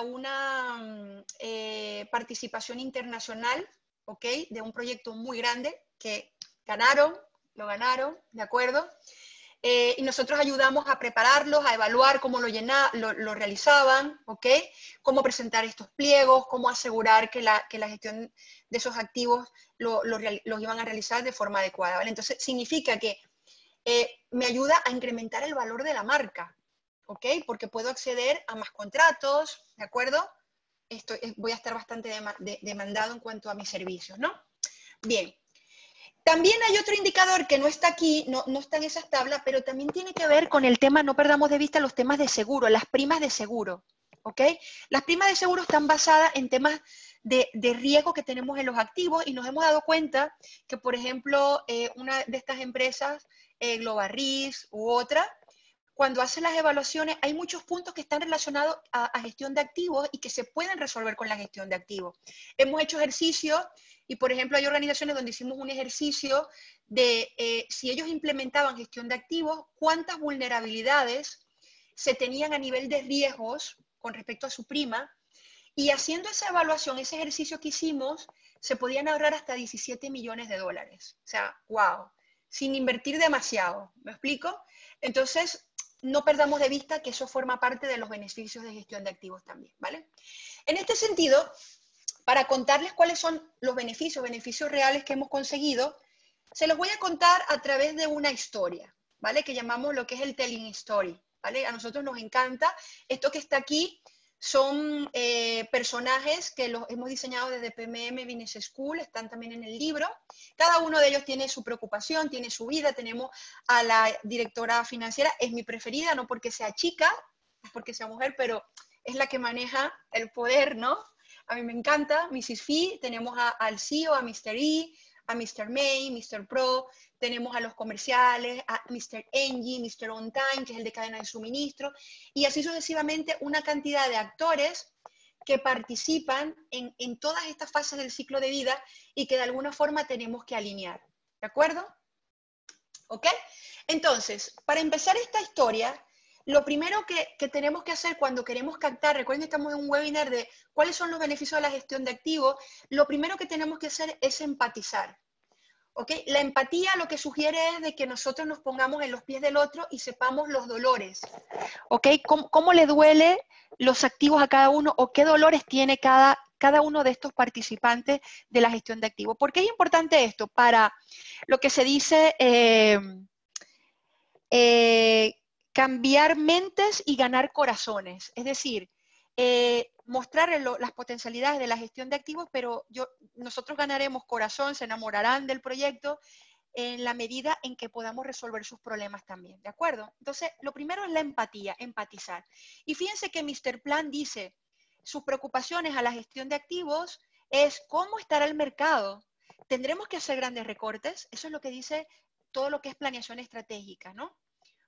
una eh, participación internacional, ¿ok? De un proyecto muy grande que ganaron, lo ganaron, ¿de acuerdo? Eh, y nosotros ayudamos a prepararlos, a evaluar cómo lo, llena, lo, lo realizaban, ¿ok? Cómo presentar estos pliegos, cómo asegurar que la, que la gestión de esos activos lo, lo, los iban a realizar de forma adecuada, ¿vale? Entonces, significa que eh, me ayuda a incrementar el valor de la marca, ¿ok? Porque puedo acceder a más contratos, ¿de acuerdo? Estoy, voy a estar bastante de, de, demandado en cuanto a mis servicios, ¿no? Bien. También hay otro indicador que no está aquí, no, no está en esas tablas, pero también tiene que ver con el tema, no perdamos de vista los temas de seguro, las primas de seguro, ¿ok? Las primas de seguro están basadas en temas de, de riesgo que tenemos en los activos y nos hemos dado cuenta que, por ejemplo, eh, una de estas empresas, eh, Global Risk u otra, cuando hacen las evaluaciones hay muchos puntos que están relacionados a, a gestión de activos y que se pueden resolver con la gestión de activos. Hemos hecho ejercicios y, por ejemplo, hay organizaciones donde hicimos un ejercicio de eh, si ellos implementaban gestión de activos, cuántas vulnerabilidades se tenían a nivel de riesgos con respecto a su prima, y haciendo esa evaluación, ese ejercicio que hicimos, se podían ahorrar hasta diecisiete millones de dólares. O sea, wow, sin invertir demasiado. ¿Me explico? Entonces, no perdamos de vista que eso forma parte de los beneficios de gestión de activos también, ¿vale? En este sentido, para contarles cuáles son los beneficios, beneficios reales que hemos conseguido, se los voy a contar a través de una historia, ¿vale? Que llamamos lo que es el telling story, ¿vale? A nosotros nos encanta. Esto que está aquí son eh, personajes que los hemos diseñado desde P M M Business School, están también en el libro. Cada uno de ellos tiene su preocupación, tiene su vida. Tenemos a la directora financiera, es mi preferida, no porque sea chica, es porque sea mujer, pero es la que maneja el poder, ¿no? A mí me encanta, missus Fee, tenemos a, al C E O, a mister E, a mister May, mister Pro, tenemos a los comerciales, a mister Engie, mister On Time, que es el de cadena de suministro, y así sucesivamente una cantidad de actores que participan en, en todas estas fases del ciclo de vida y que de alguna forma tenemos que alinear. ¿De acuerdo? ¿Ok? Entonces, para empezar esta historia, lo primero que, que tenemos que hacer cuando queremos captar, recuerden que estamos en un webinar de cuáles son los beneficios de la gestión de activos, lo primero que tenemos que hacer es empatizar. ¿Ok? La empatía lo que sugiere es de que nosotros nos pongamos en los pies del otro y sepamos los dolores. ¿Ok? ¿Cómo, cómo le duele los activos a cada uno o qué dolores tiene cada, cada uno de estos participantes de la gestión de activos? ¿Por qué es importante esto? Para lo que se dice eh, eh, cambiar mentes y ganar corazones. Es decir, eh, mostrar lo, las potencialidades de la gestión de activos, pero yo, nosotros ganaremos corazón, se enamorarán del proyecto en la medida en que podamos resolver sus problemas también, ¿de acuerdo? Entonces, lo primero es la empatía, empatizar. Y fíjense que mister Plan dice, sus preocupaciones a la gestión de activos es cómo estará el mercado. ¿Tendremos que hacer grandes recortes? Eso es lo que dice todo lo que es planeación estratégica, ¿no? O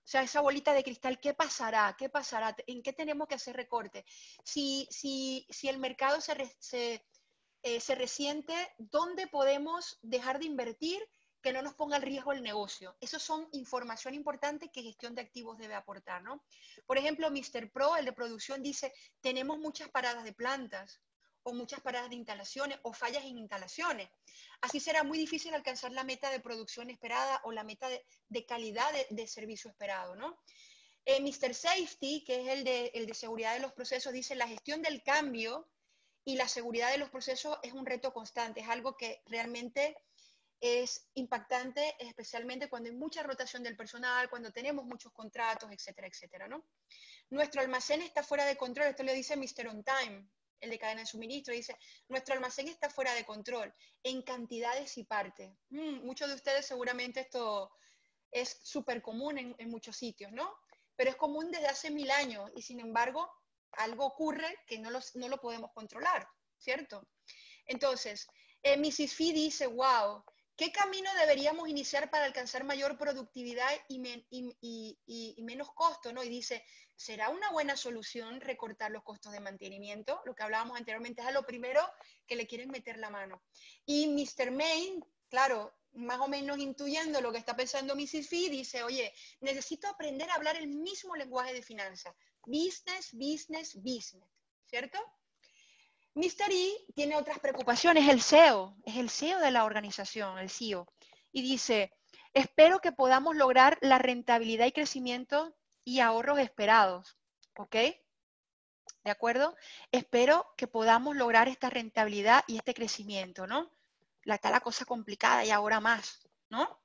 sea, esa bolita de cristal, ¿qué pasará? ¿Qué pasará? ¿En qué tenemos que hacer recorte? Si, si, si el mercado se, re, se, eh, se resiente, ¿dónde podemos dejar de invertir que no nos ponga en riesgo el negocio? Eso son información importante que gestión de activos debe aportar, ¿no? Por ejemplo, míster Pro, el de producción, dice, tenemos muchas paradas de plantas, o muchas paradas de instalaciones, o fallas en instalaciones. Así será muy difícil alcanzar la meta de producción esperada o la meta de, de calidad de, de servicio esperado, ¿no? Eh, míster Safety, que es el de, el de seguridad de los procesos, dice, la gestión del cambio y la seguridad de los procesos es un reto constante, es algo que realmente es impactante, especialmente cuando hay mucha rotación del personal, cuando tenemos muchos contratos, etcétera, etcétera, ¿no? Nuestro almacén está fuera de control, esto lo dice míster On Time, el de cadena de suministro, dice, nuestro almacén está fuera de control en cantidades y partes. Mm, muchos de ustedes seguramente esto es súper común en, en muchos sitios, ¿no? Pero es común desde hace mil años y sin embargo algo ocurre que no, los, no lo podemos controlar, ¿cierto? Entonces, eh, missus Fee dice, wow, ¿qué camino deberíamos iniciar para alcanzar mayor productividad y, men, y, y, y, y menos costo, ¿no? Y dice, ¿será una buena solución recortar los costos de mantenimiento? Lo que hablábamos anteriormente es a lo primero que le quieren meter la mano. Y míster Main, claro, más o menos intuyendo lo que está pensando missus Fee, dice, oye, necesito aprender a hablar el mismo lenguaje de finanzas. Business, business, business, ¿cierto? míster E tiene otras preocupaciones, el C E O, es el C E O de la organización, el C E O, y dice, espero que podamos lograr la rentabilidad y crecimiento y ahorros esperados, ¿ok? ¿De acuerdo? Espero que podamos lograr esta rentabilidad y este crecimiento, ¿no? La, está la cosa complicada y ahora más, ¿no?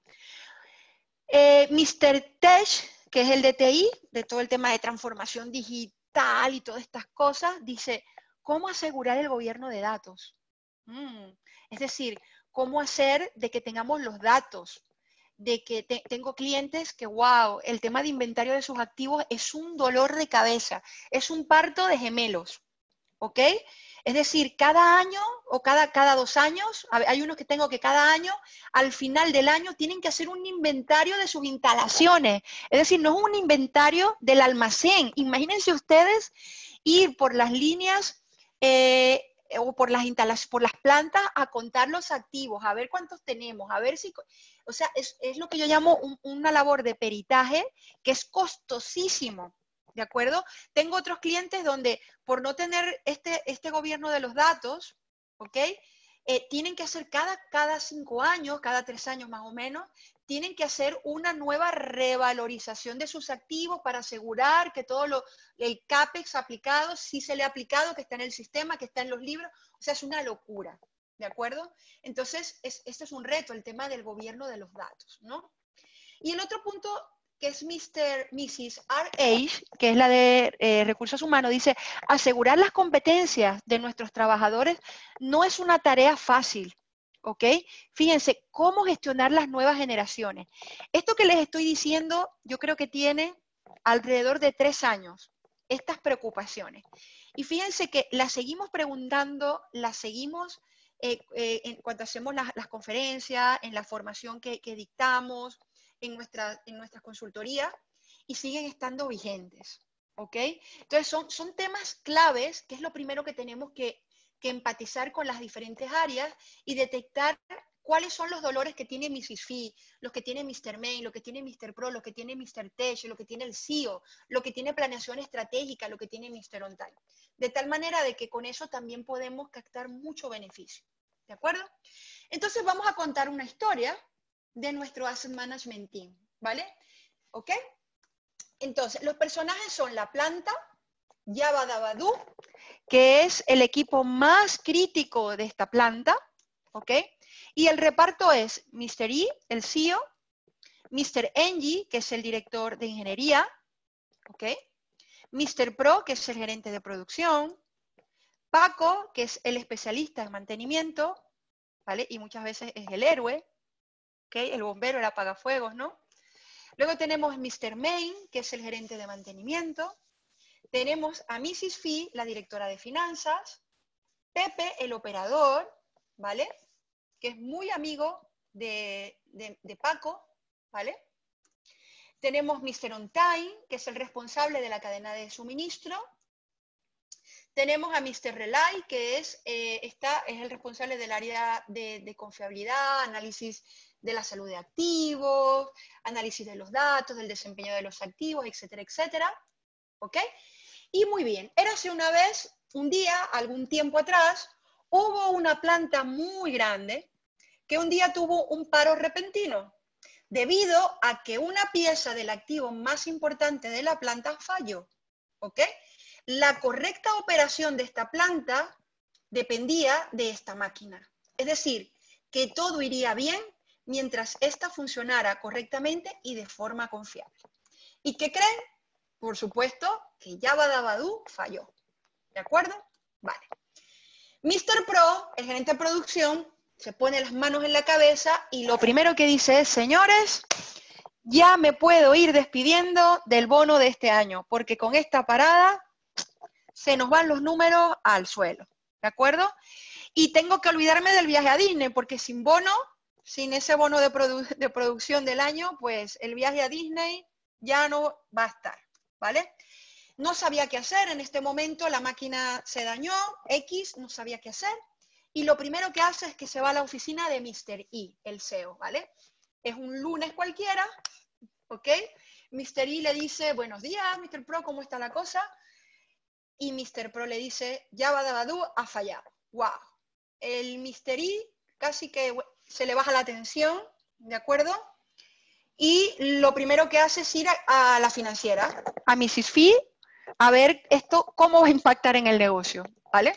Eh, míster Tech, que es el de T I, de todo el tema de transformación digital y todas estas cosas, dice, ¿cómo asegurar el gobierno de datos? Mm, es decir, ¿cómo hacer de que tengamos los datos? De que te, tengo clientes que, wow, el tema de inventario de sus activos es un dolor de cabeza, es un parto de gemelos, ¿ok? Es decir, cada año o cada, cada dos años, hay unos que tengo que cada año, al final del año, tienen que hacer un inventario de sus instalaciones. Es decir, no es un inventario del almacén. Imagínense ustedes ir por las líneas eh, o por las, instalaciones, por las plantas a contar los activos, a ver cuántos tenemos, a ver si... O sea, es, es lo que yo llamo un, una labor de peritaje que es costosísimo. ¿De acuerdo? Tengo otros clientes donde por no tener este, este gobierno de los datos, ¿ok? Eh, tienen que hacer cada, cada cinco años, cada tres años más o menos, tienen que hacer una nueva revalorización de sus activos para asegurar que todo lo, el CAPEX aplicado, si se le ha aplicado, que está en el sistema, que está en los libros, o sea, es una locura, ¿de acuerdo? Entonces, es, este es un reto, el tema del gobierno de los datos, ¿no? Y el otro punto que es míster missus R H, que es la de eh, recursos humanos, dice, asegurar las competencias de nuestros trabajadores no es una tarea fácil, ¿ok? Fíjense, cómo gestionar las nuevas generaciones. Esto que les estoy diciendo, yo creo que tiene alrededor de tres años, estas preocupaciones. Y fíjense que las seguimos preguntando, las seguimos eh, eh, en cuanto hacemos las, las conferencias, en la formación que, que dictamos, en nuestra, en nuestras consultorías y siguen estando vigentes, ¿ok? Entonces son, son temas claves, que es lo primero que tenemos que, que empatizar con las diferentes áreas y detectar cuáles son los dolores que tiene missus Fee, los que tiene míster Main, lo que tiene míster Pro, lo que tiene míster Tech, lo que tiene el C E O, lo que tiene planeación estratégica, lo que tiene míster On Time. De tal manera de que con eso también podemos captar mucho beneficio, ¿de acuerdo? Entonces vamos a contar una historia de nuestro Asset Management Team, ¿vale? ¿Ok? Entonces, los personajes son la planta, Yabadabadú, que es el equipo más crítico de esta planta, ¿ok? Y el reparto es míster E, el C E O, míster Engie, que es el director de ingeniería, ¿ok? míster Pro, que es el gerente de producción, Paco, que es el especialista en mantenimiento, ¿vale? Y muchas veces es el héroe, ¿ok? El bombero, el apagafuegos, ¿no? Luego tenemos míster Main, que es el gerente de mantenimiento. Tenemos a missus Fee, la directora de finanzas. Pepe, el operador, ¿vale? Que es muy amigo de, de, de Paco, ¿vale? Tenemos mister On Time, que es el responsable de la cadena de suministro. Tenemos a mister Relay, que es, eh, está, es el responsable del área de, de confiabilidad, análisis de la salud de activos, análisis de los datos, del desempeño de los activos, etcétera, etcétera. ¿Ok? Y muy bien, érase una vez, un día, algún tiempo atrás, hubo una planta muy grande que un día tuvo un paro repentino, debido a que una pieza del activo más importante de la planta falló. ¿Ok? La correcta operación de esta planta dependía de esta máquina. Es decir, que todo iría bien mientras ésta funcionara correctamente y de forma confiable. ¿Y qué creen? Por supuesto que Yabadabadoo falló. ¿De acuerdo? Vale. mister Pro, el gerente de producción, se pone las manos en la cabeza y lo primero que dice es, señores, ya me puedo ir despidiendo del bono de este año, porque con esta parada se nos van los números al suelo, ¿de acuerdo? Y tengo que olvidarme del viaje a Disney, porque sin bono, sin ese bono de, produ de producción del año, pues el viaje a Disney ya no va a estar, ¿vale? No sabía qué hacer, en este momento la máquina se dañó, X, no sabía qué hacer, y lo primero que hace es que se va a la oficina de mister E, el C E O, ¿vale? Es un lunes cualquiera, ¿ok? mister E le dice, buenos días, mister Pro, ¿cómo está la cosa? Y mister Pro le dice, Yabadabadoo ha fallado. ¡Wow! El mister E casi que se le baja la tensión, ¿de acuerdo? Y lo primero que hace es ir a, a la financiera, a missus Fee, a ver esto cómo va a impactar en el negocio, ¿vale?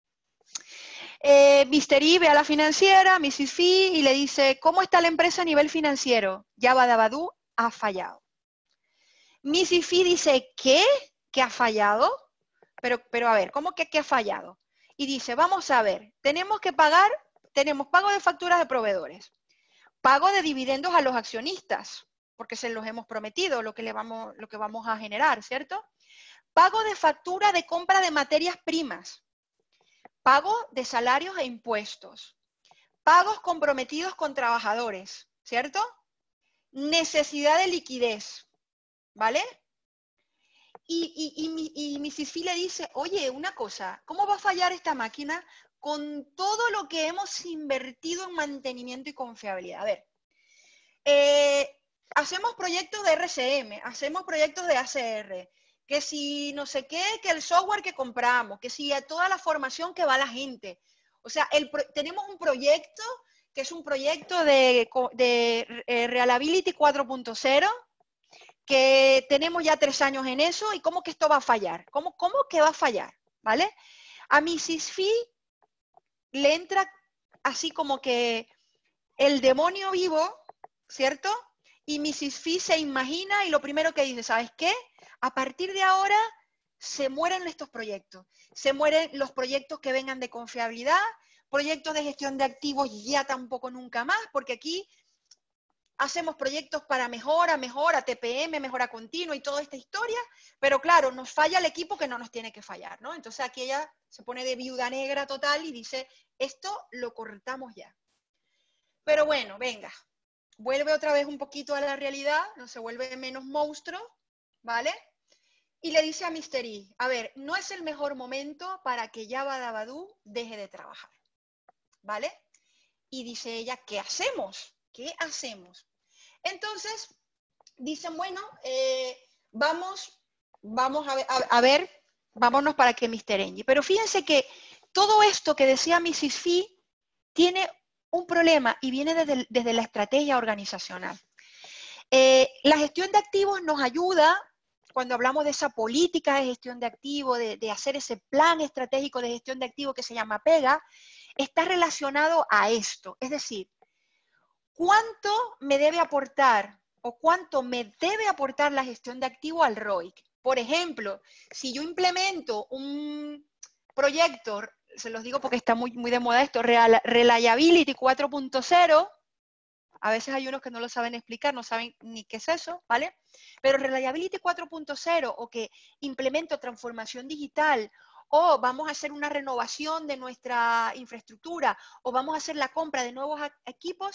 Eh, mister E ve a la financiera, missus Fee, y le dice, ¿cómo está la empresa a nivel financiero? Yabadabadoo ha fallado. missus Fee dice, ¿qué? ¿Qué ha fallado? Pero, pero a ver, ¿cómo que, que ha fallado? Y dice, vamos a ver, tenemos que pagar, tenemos pago de facturas de proveedores, pago de dividendos a los accionistas, porque se los hemos prometido, lo que, le vamos, lo que vamos a generar, ¿cierto? Pago de factura de compra de materias primas, pago de salarios e impuestos, pagos comprometidos con trabajadores, ¿cierto? Necesidad de liquidez, ¿vale? Y, y, y, y missus Fee le dice, oye, una cosa, ¿cómo va a fallar esta máquina con todo lo que hemos invertido en mantenimiento y confiabilidad? A ver, eh, hacemos proyectos de R C M, hacemos proyectos de A C R, que si no sé qué, que el software que compramos, que si a toda la formación que va a la gente. O sea, el, tenemos un proyecto que es un proyecto de, de eh, Reliability cuatro punto cero, que tenemos ya tres años en eso, y cómo que esto va a fallar, cómo, cómo que va a fallar, ¿vale? A missus Fee le entra así como que el demonio vivo, ¿cierto? Y missus Fee se imagina y lo primero que dice, ¿sabes qué? A partir de ahora se mueren estos proyectos, se mueren los proyectos que vengan de confiabilidad, proyectos de gestión de activos ya tampoco nunca más, porque aquí hacemos proyectos para mejora, mejora, T P M, mejora continua y toda esta historia, pero claro, nos falla el equipo que no nos tiene que fallar, ¿no? Entonces aquí ella se pone de viuda negra total y dice, esto lo cortamos ya. Pero bueno, venga, vuelve otra vez un poquito a la realidad, no se vuelve menos monstruo, ¿vale? Y le dice a mister E, a ver, no es el mejor momento para que Yabadabadoo deje de trabajar, ¿vale? Y dice ella, ¿qué hacemos? ¿Qué hacemos? Entonces, dicen, bueno, eh, vamos, vamos a ver, a, a ver, vámonos para que mister Engie. Pero fíjense que todo esto que decía missus Fee tiene un problema y viene desde, desde la estrategia organizacional. Eh, la gestión de activos nos ayuda, cuando hablamos de esa política de gestión de activos, de, de hacer ese plan estratégico de gestión de activos que se llama PEGA, está relacionado a esto. Es decir, ¿cuánto me debe aportar o cuánto me debe aportar la gestión de activo al R O I C? Por ejemplo, si yo implemento un proyecto, se los digo porque está muy, muy de moda esto, Reliability cuatro punto cero, a veces hay unos que no lo saben explicar, no saben ni qué es eso, ¿vale? Pero Reliability cuatro punto cero o que implemento transformación digital, o vamos a hacer una renovación de nuestra infraestructura, o vamos a hacer la compra de nuevos equipos,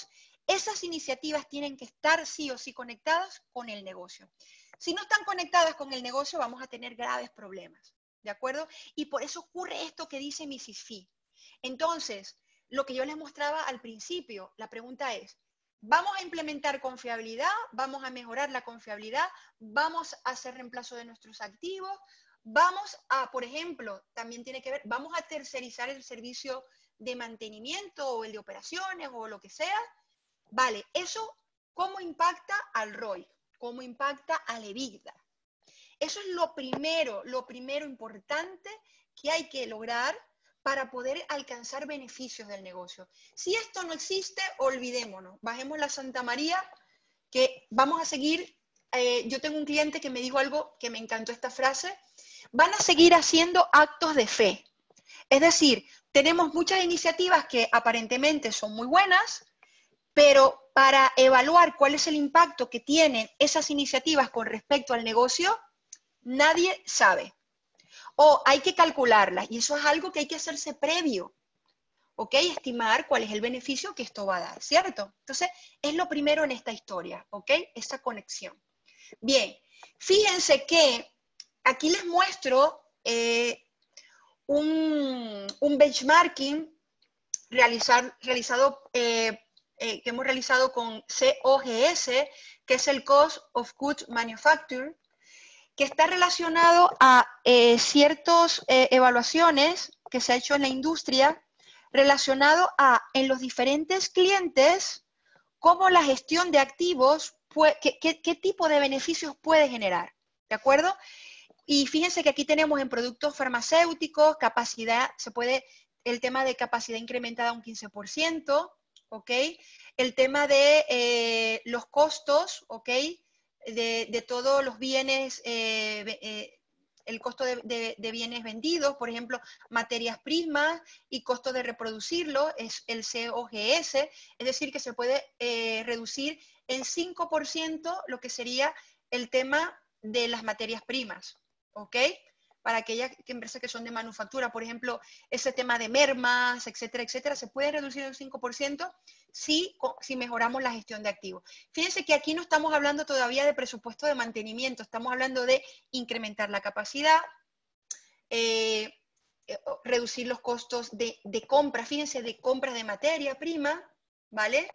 esas iniciativas tienen que estar sí o sí conectadas con el negocio. Si no están conectadas con el negocio, vamos a tener graves problemas, ¿de acuerdo? Y por eso ocurre esto que dice missus Fee. Entonces, lo que yo les mostraba al principio, la pregunta es, ¿vamos a implementar confiabilidad? ¿Vamos a mejorar la confiabilidad? ¿Vamos a hacer reemplazo de nuestros activos? ¿Vamos a, por ejemplo, también tiene que ver, vamos a tercerizar el servicio de mantenimiento o el de operaciones o lo que sea? Vale, eso, ¿cómo impacta al R O I? ¿Cómo impacta al EBITDA? Eso es lo primero, lo primero importante que hay que lograr para poder alcanzar beneficios del negocio. Si esto no existe, olvidémonos. Bajemos la Santa María, que vamos a seguir. Eh, yo tengo un cliente que me dijo algo que me encantó esta frase. Van a seguir haciendo actos de fe. Es decir, tenemos muchas iniciativas que aparentemente son muy buenas, pero para evaluar cuál es el impacto que tienen esas iniciativas con respecto al negocio, nadie sabe. O hay que calcularlas, y eso es algo que hay que hacerse previo, ¿ok? Estimar cuál es el beneficio que esto va a dar, ¿cierto? Entonces, es lo primero en esta historia, ¿ok? Esa conexión. Bien, fíjense que aquí les muestro eh, un, un benchmarking realizar, realizado, eh, eh, que hemos realizado con C O G S, que es el Cost of Goods Manufactured, que está relacionado a eh, ciertas eh, evaluaciones que se ha hecho en la industria, relacionado a en los diferentes clientes, cómo la gestión de activos, puede, qué, qué, qué tipo de beneficios puede generar, ¿de acuerdo? Y fíjense que aquí tenemos en productos farmacéuticos, capacidad, se puede, el tema de capacidad incrementada un quince por ciento, ¿ok? El tema de eh, los costos, ¿ok? De, de todos los bienes, eh, eh, el costo de, de, de bienes vendidos, por ejemplo, materias primas y costo de reproducirlo, es el C O G S, es decir, que se puede eh, reducir en cinco por ciento lo que sería el tema de las materias primas, ¿ok? Para aquellas empresas que son de manufactura, por ejemplo, ese tema de mermas, etcétera, etcétera, se puede reducir en un cinco por ciento si, si mejoramos la gestión de activos. Fíjense que aquí no estamos hablando todavía de presupuesto de mantenimiento, estamos hablando de incrementar la capacidad, eh, eh, reducir los costos de, de compra, fíjense, de compra de materia prima, ¿vale?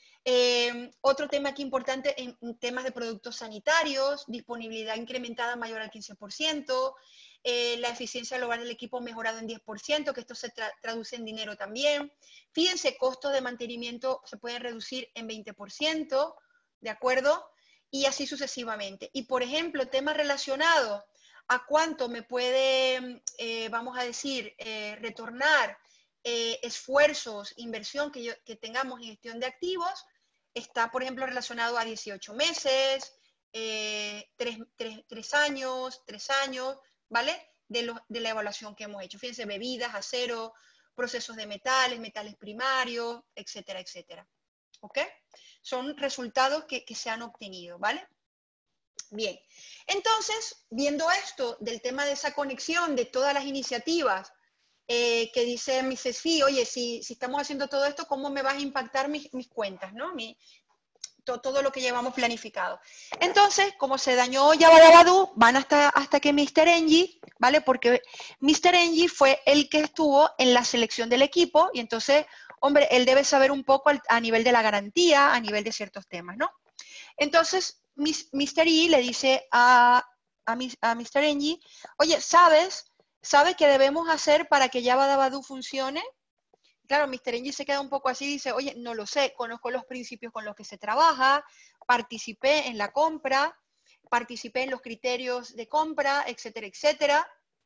Eh, otro tema aquí importante en, en temas de productos sanitarios, disponibilidad incrementada mayor al quince por ciento, eh, la eficiencia global del equipo mejorado en diez por ciento, que esto se tra traduce en dinero también. Fíjense, costos de mantenimiento se pueden reducir en veinte por ciento, ¿de acuerdo? Y así sucesivamente. Y por ejemplo, temas relacionados a cuánto me puede, eh, vamos a decir, eh, retornar Eh, esfuerzos, inversión que, yo, que tengamos en gestión de activos, está, por ejemplo, relacionado a dieciocho meses, eh, tres años, tres años, ¿vale? De, lo, de la evaluación que hemos hecho. Fíjense, bebidas, acero, procesos de metales, metales primarios, etcétera, etcétera. ¿Ok? Son resultados que, que se han obtenido, ¿vale? Bien, entonces, viendo esto del tema de esa conexión de todas las iniciativas, Eh, que dice missus Fee, oye, si, si estamos haciendo todo esto, ¿cómo me vas a impactar mis, mis cuentas, ¿no? Mi, to, todo lo que llevamos planificado. Entonces, como se dañó Yabadabadoo, van hasta, hasta que mister Engie, ¿vale? Porque mister Engie fue el que estuvo en la selección del equipo y entonces, hombre, él debe saber un poco al, a nivel de la garantía, a nivel de ciertos temas, ¿no? Entonces, mister E le dice a, a, a mister Engie, oye, ¿sabes? ¿Sabe qué debemos hacer para que Yabadabadoo funcione? Claro, mister Engie se queda un poco así y dice, oye, no lo sé, conozco los principios con los que se trabaja, participé en la compra, participé en los criterios de compra, etcétera, etcétera,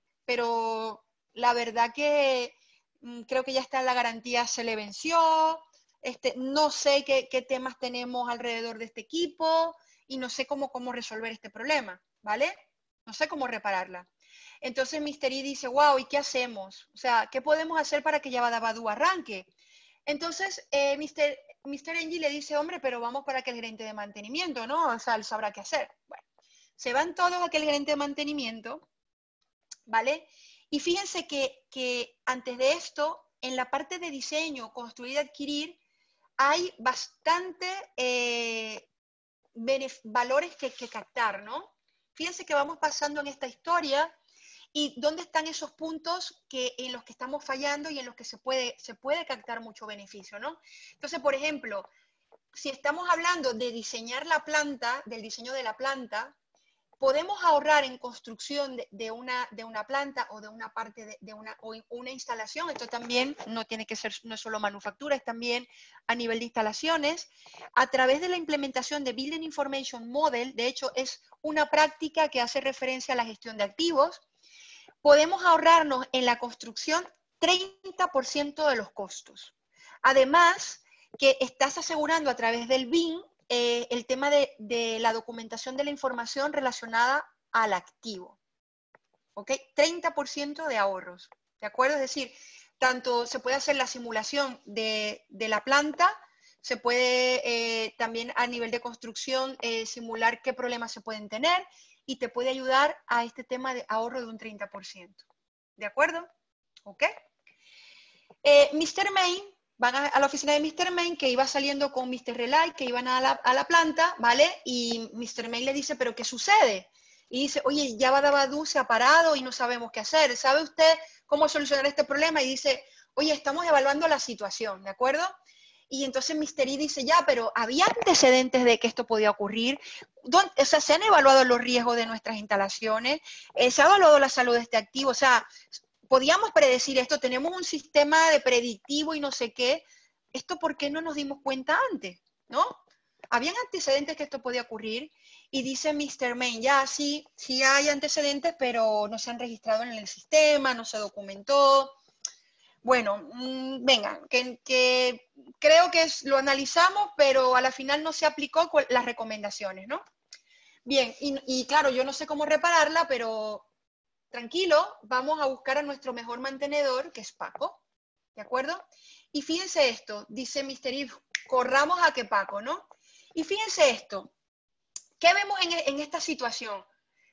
pero la verdad que mmm, creo que ya está la garantía, se le venció, este, no sé qué, qué temas tenemos alrededor de este equipo y no sé cómo, cómo resolver este problema, ¿vale? No sé cómo repararla. Entonces mister E dice, wow, ¿y qué hacemos? O sea, ¿qué podemos hacer para que Yabadabadoo arranque? Entonces, eh, mister mister Engie le dice, hombre, pero vamos para que el gerente de mantenimiento, ¿no? O sea, él sabrá qué hacer. Bueno, se van todos a aquel gerente de mantenimiento, ¿vale? Y fíjense que, que antes de esto, en la parte de diseño, construir y adquirir, hay bastante eh, valores que, que captar, ¿no? Fíjense que vamos pasando en esta historia y dónde están esos puntos que, en los que estamos fallando y en los que se puede, se puede captar mucho beneficio, ¿no? Entonces, por ejemplo, si estamos hablando de diseñar la planta, del diseño de la planta, podemos ahorrar en construcción de, de, una, de una planta o de una parte de, de una, o una instalación. Esto también no tiene que ser, no es solo manufactura, es también a nivel de instalaciones. A través de la implementación de Building Information Model, de hecho es una práctica que hace referencia a la gestión de activos, podemos ahorrarnos en la construcción treinta por ciento de los costos. Además, que estás asegurando a través del B I M eh, el tema de, de la documentación de la información relacionada al activo. ¿Ok? treinta por ciento de ahorros. ¿De acuerdo? Es decir, tanto se puede hacer la simulación de, de la planta, se puede eh, también a nivel de construcción eh, simular qué problemas se pueden tener y te puede ayudar a este tema de ahorro de un treinta por ciento. ¿De acuerdo? ¿Ok? Eh, mister Main, van a, a la oficina de mister Main, que iba saliendo con mister Relay, que iban a la, a la planta, ¿vale? Y mister Main le dice, ¿pero qué sucede? Y dice, oye, Java Dabadoo se ha parado y no sabemos qué hacer. ¿Sabe usted cómo solucionar este problema? Y dice, oye, estamos evaluando la situación, ¿de acuerdo? Y entonces mister E dice, ya, pero ¿había antecedentes de que esto podía ocurrir? ¿Dónde, o sea, ¿se han evaluado los riesgos de nuestras instalaciones? Eh, ¿Se ha evaluado la salud de este activo? O sea, podíamos predecir esto, tenemos un sistema de predictivo y no sé qué. ¿Esto por qué no nos dimos cuenta antes? ¿No? Habían antecedentes que esto podía ocurrir y dice mister Main, ya sí, sí hay antecedentes, pero no se han registrado en el sistema, no se documentó. Bueno, mmm, venga, que, que creo que es, lo analizamos, pero a la final no se aplicó las recomendaciones, ¿no? Bien, y, y claro, yo no sé cómo repararla, pero tranquilo, vamos a buscar a nuestro mejor mantenedor, que es Paco, ¿de acuerdo? Y fíjense esto, dice mister Eve, corramos a que Paco, ¿no? Y fíjense esto, ¿qué vemos en, en esta situación?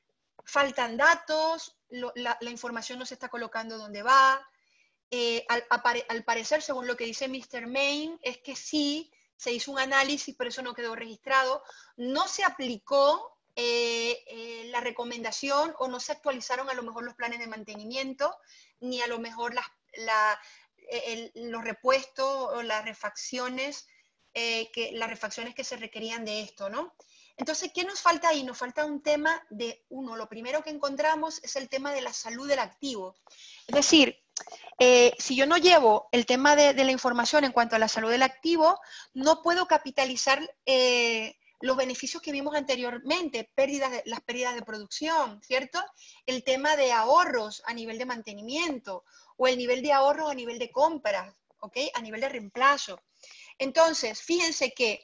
Faltan datos, lo, la, la información no se está colocando donde va. Eh, al, al parecer, según lo que dice mister Main, es que sí, se hizo un análisis, pero eso no quedó registrado. No se aplicó eh, eh, la recomendación o no se actualizaron a lo mejor los planes de mantenimiento, ni a lo mejor las, la, el, los repuestos o las refacciones, eh, que, las refacciones que se requerían de esto, ¿no? Entonces, ¿qué nos falta ahí? Nos falta un tema de, uno, lo primero que encontramos es el tema de la salud del activo. Es decir, eh, si yo no llevo el tema de, de la información en cuanto a la salud del activo, no puedo capitalizar eh, los beneficios que vimos anteriormente, pérdidas de, las pérdidas de producción, ¿cierto? El tema de ahorros a nivel de mantenimiento o el nivel de ahorros a nivel de compras, ¿ok? A nivel de reemplazo. Entonces, fíjense que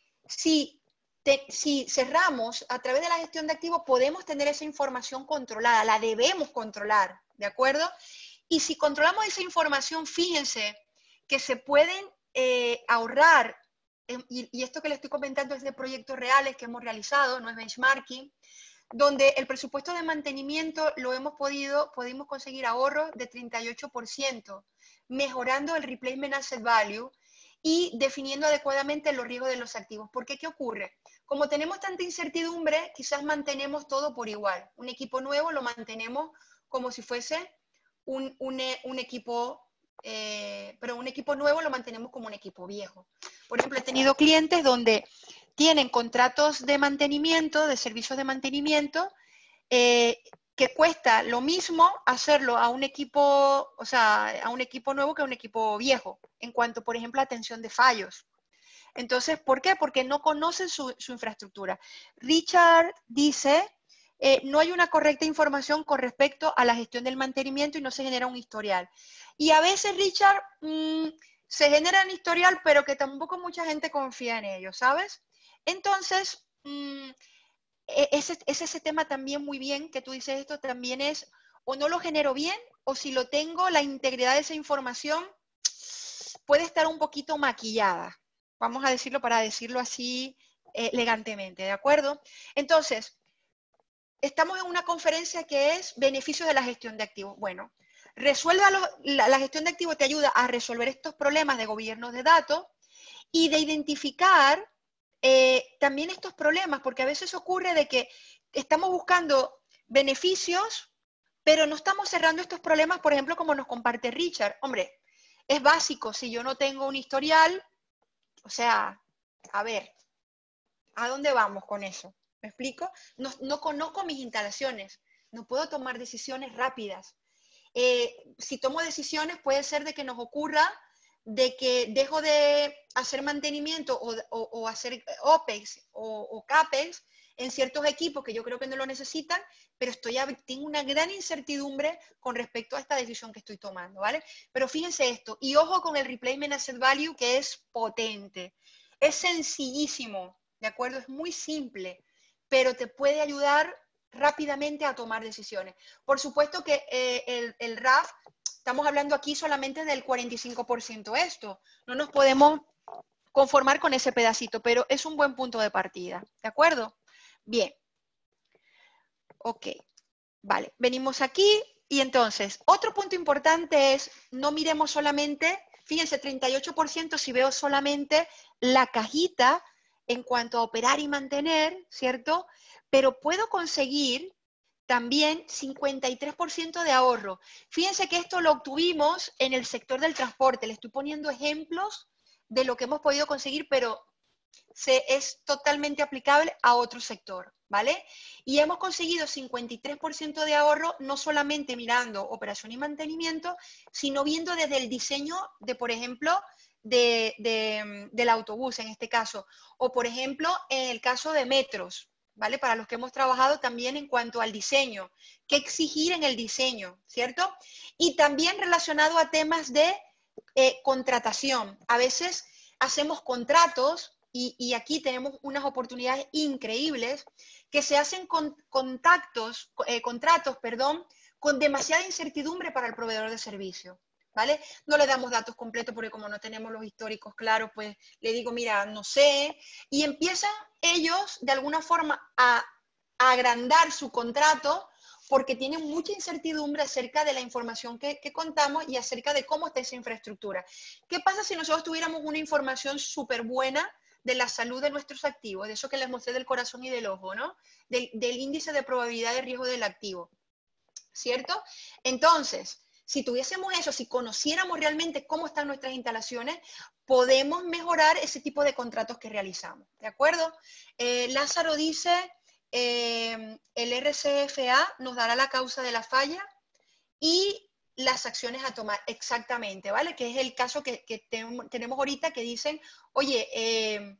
si, te, si cerramos a través de la gestión de activos, podemos tener esa información controlada, la debemos controlar, ¿de acuerdo? Y si controlamos esa información, fíjense que se pueden eh, ahorrar, eh, y, y esto que les estoy comentando es de proyectos reales que hemos realizado, no es benchmarking, donde el presupuesto de mantenimiento lo hemos podido, pudimos conseguir ahorros de treinta y ocho por ciento, mejorando el replacement asset value y definiendo adecuadamente los riesgos de los activos. ¿Por qué? ¿Qué ocurre? Como tenemos tanta incertidumbre, quizás mantenemos todo por igual. Un equipo nuevo lo mantenemos como si fuese un, un, un equipo, eh, pero un equipo nuevo lo mantenemos como un equipo viejo. Por ejemplo, he tenido clientes donde tienen contratos de mantenimiento, de servicios de mantenimiento, eh, que cuesta lo mismo hacerlo a un equipo, o sea, a un equipo nuevo que a un equipo viejo, en cuanto, por ejemplo, a atención de fallos. Entonces, ¿por qué? Porque no conocen su, su infraestructura. Richard dice, eh, no hay una correcta información con respecto a la gestión del mantenimiento y no se genera un historial. Y a veces, Richard, mmm, se genera un historial, pero que tampoco mucha gente confía en ello, ¿sabes? Entonces, mmm, ese, ese, ese tema también muy bien, que tú dices esto, también es, o no lo genero bien, o si lo tengo, la integridad de esa información puede estar un poquito maquillada. Vamos a decirlo para decirlo así eh, elegantemente, ¿de acuerdo? Entonces, estamos en una conferencia que es beneficios de la gestión de activos. Bueno, resuelva lo, la, la gestión de activos te ayuda a resolver estos problemas de gobierno de datos y de identificar eh, también estos problemas, porque a veces ocurre de que estamos buscando beneficios, pero no estamos cerrando estos problemas, por ejemplo, como nos comparte Richard. Hombre, es básico, si yo no tengo un historial, o sea, a ver, ¿a dónde vamos con eso? ¿Me explico? No, no conozco mis instalaciones, no puedo tomar decisiones rápidas. Eh, si tomo decisiones puede ser de que nos ocurra de que dejo de hacer mantenimiento o, o, o hacer OPEX o, o CAPEX en ciertos equipos que yo creo que no lo necesitan, pero estoy, tengo una gran incertidumbre con respecto a esta decisión que estoy tomando, ¿vale? Pero fíjense esto, y ojo con el Replacement Asset Value, que es potente. Es sencillísimo, ¿de acuerdo? Es muy simple, pero te puede ayudar rápidamente a tomar decisiones. Por supuesto que eh, el, el R A F, estamos hablando aquí solamente del cuarenta y cinco por ciento esto. No nos podemos conformar con ese pedacito, pero es un buen punto de partida, ¿de acuerdo? Bien. Ok. Vale, venimos aquí y entonces, otro punto importante es, no miremos solamente, fíjense, treinta y ocho por ciento si veo solamente la cajita en cuanto a operar y mantener, ¿cierto? Pero puedo conseguir también cincuenta y tres por ciento de ahorro. Fíjense que esto lo obtuvimos en el sector del transporte. Le estoy poniendo ejemplos de lo que hemos podido conseguir, pero se, es totalmente aplicable a otro sector, ¿vale? Y hemos conseguido cincuenta y tres por ciento de ahorro, no solamente mirando operación y mantenimiento, sino viendo desde el diseño de, por ejemplo, de, de, del autobús en este caso, o por ejemplo, en el caso de metros, ¿vale? Para los que hemos trabajado también en cuanto al diseño, qué exigir en el diseño, ¿cierto? Y también relacionado a temas de eh, contratación. A veces hacemos contratos y, y aquí tenemos unas oportunidades increíbles que se hacen con contactos, eh, contratos, perdón, con demasiada incertidumbre para el proveedor de servicio. ¿Vale? No le damos datos completos porque como no tenemos los históricos claros, pues le digo, mira, no sé, y empiezan ellos de alguna forma a, a agrandar su contrato porque tienen mucha incertidumbre acerca de la información que, que contamos y acerca de cómo está esa infraestructura. ¿Qué pasa si nosotros tuviéramos una información súper buena de la salud de nuestros activos, de eso que les mostré del corazón y del ojo, ¿no? Del, del índice de probabilidad de riesgo del activo, ¿cierto? Entonces, si tuviésemos eso, si conociéramos realmente cómo están nuestras instalaciones, podemos mejorar ese tipo de contratos que realizamos, ¿de acuerdo? Eh, Lázaro dice, eh, el R C F A nos dará la causa de la falla y las acciones a tomar, exactamente, ¿vale? Que es el caso que, que tenemos ahorita que dicen, oye, eh,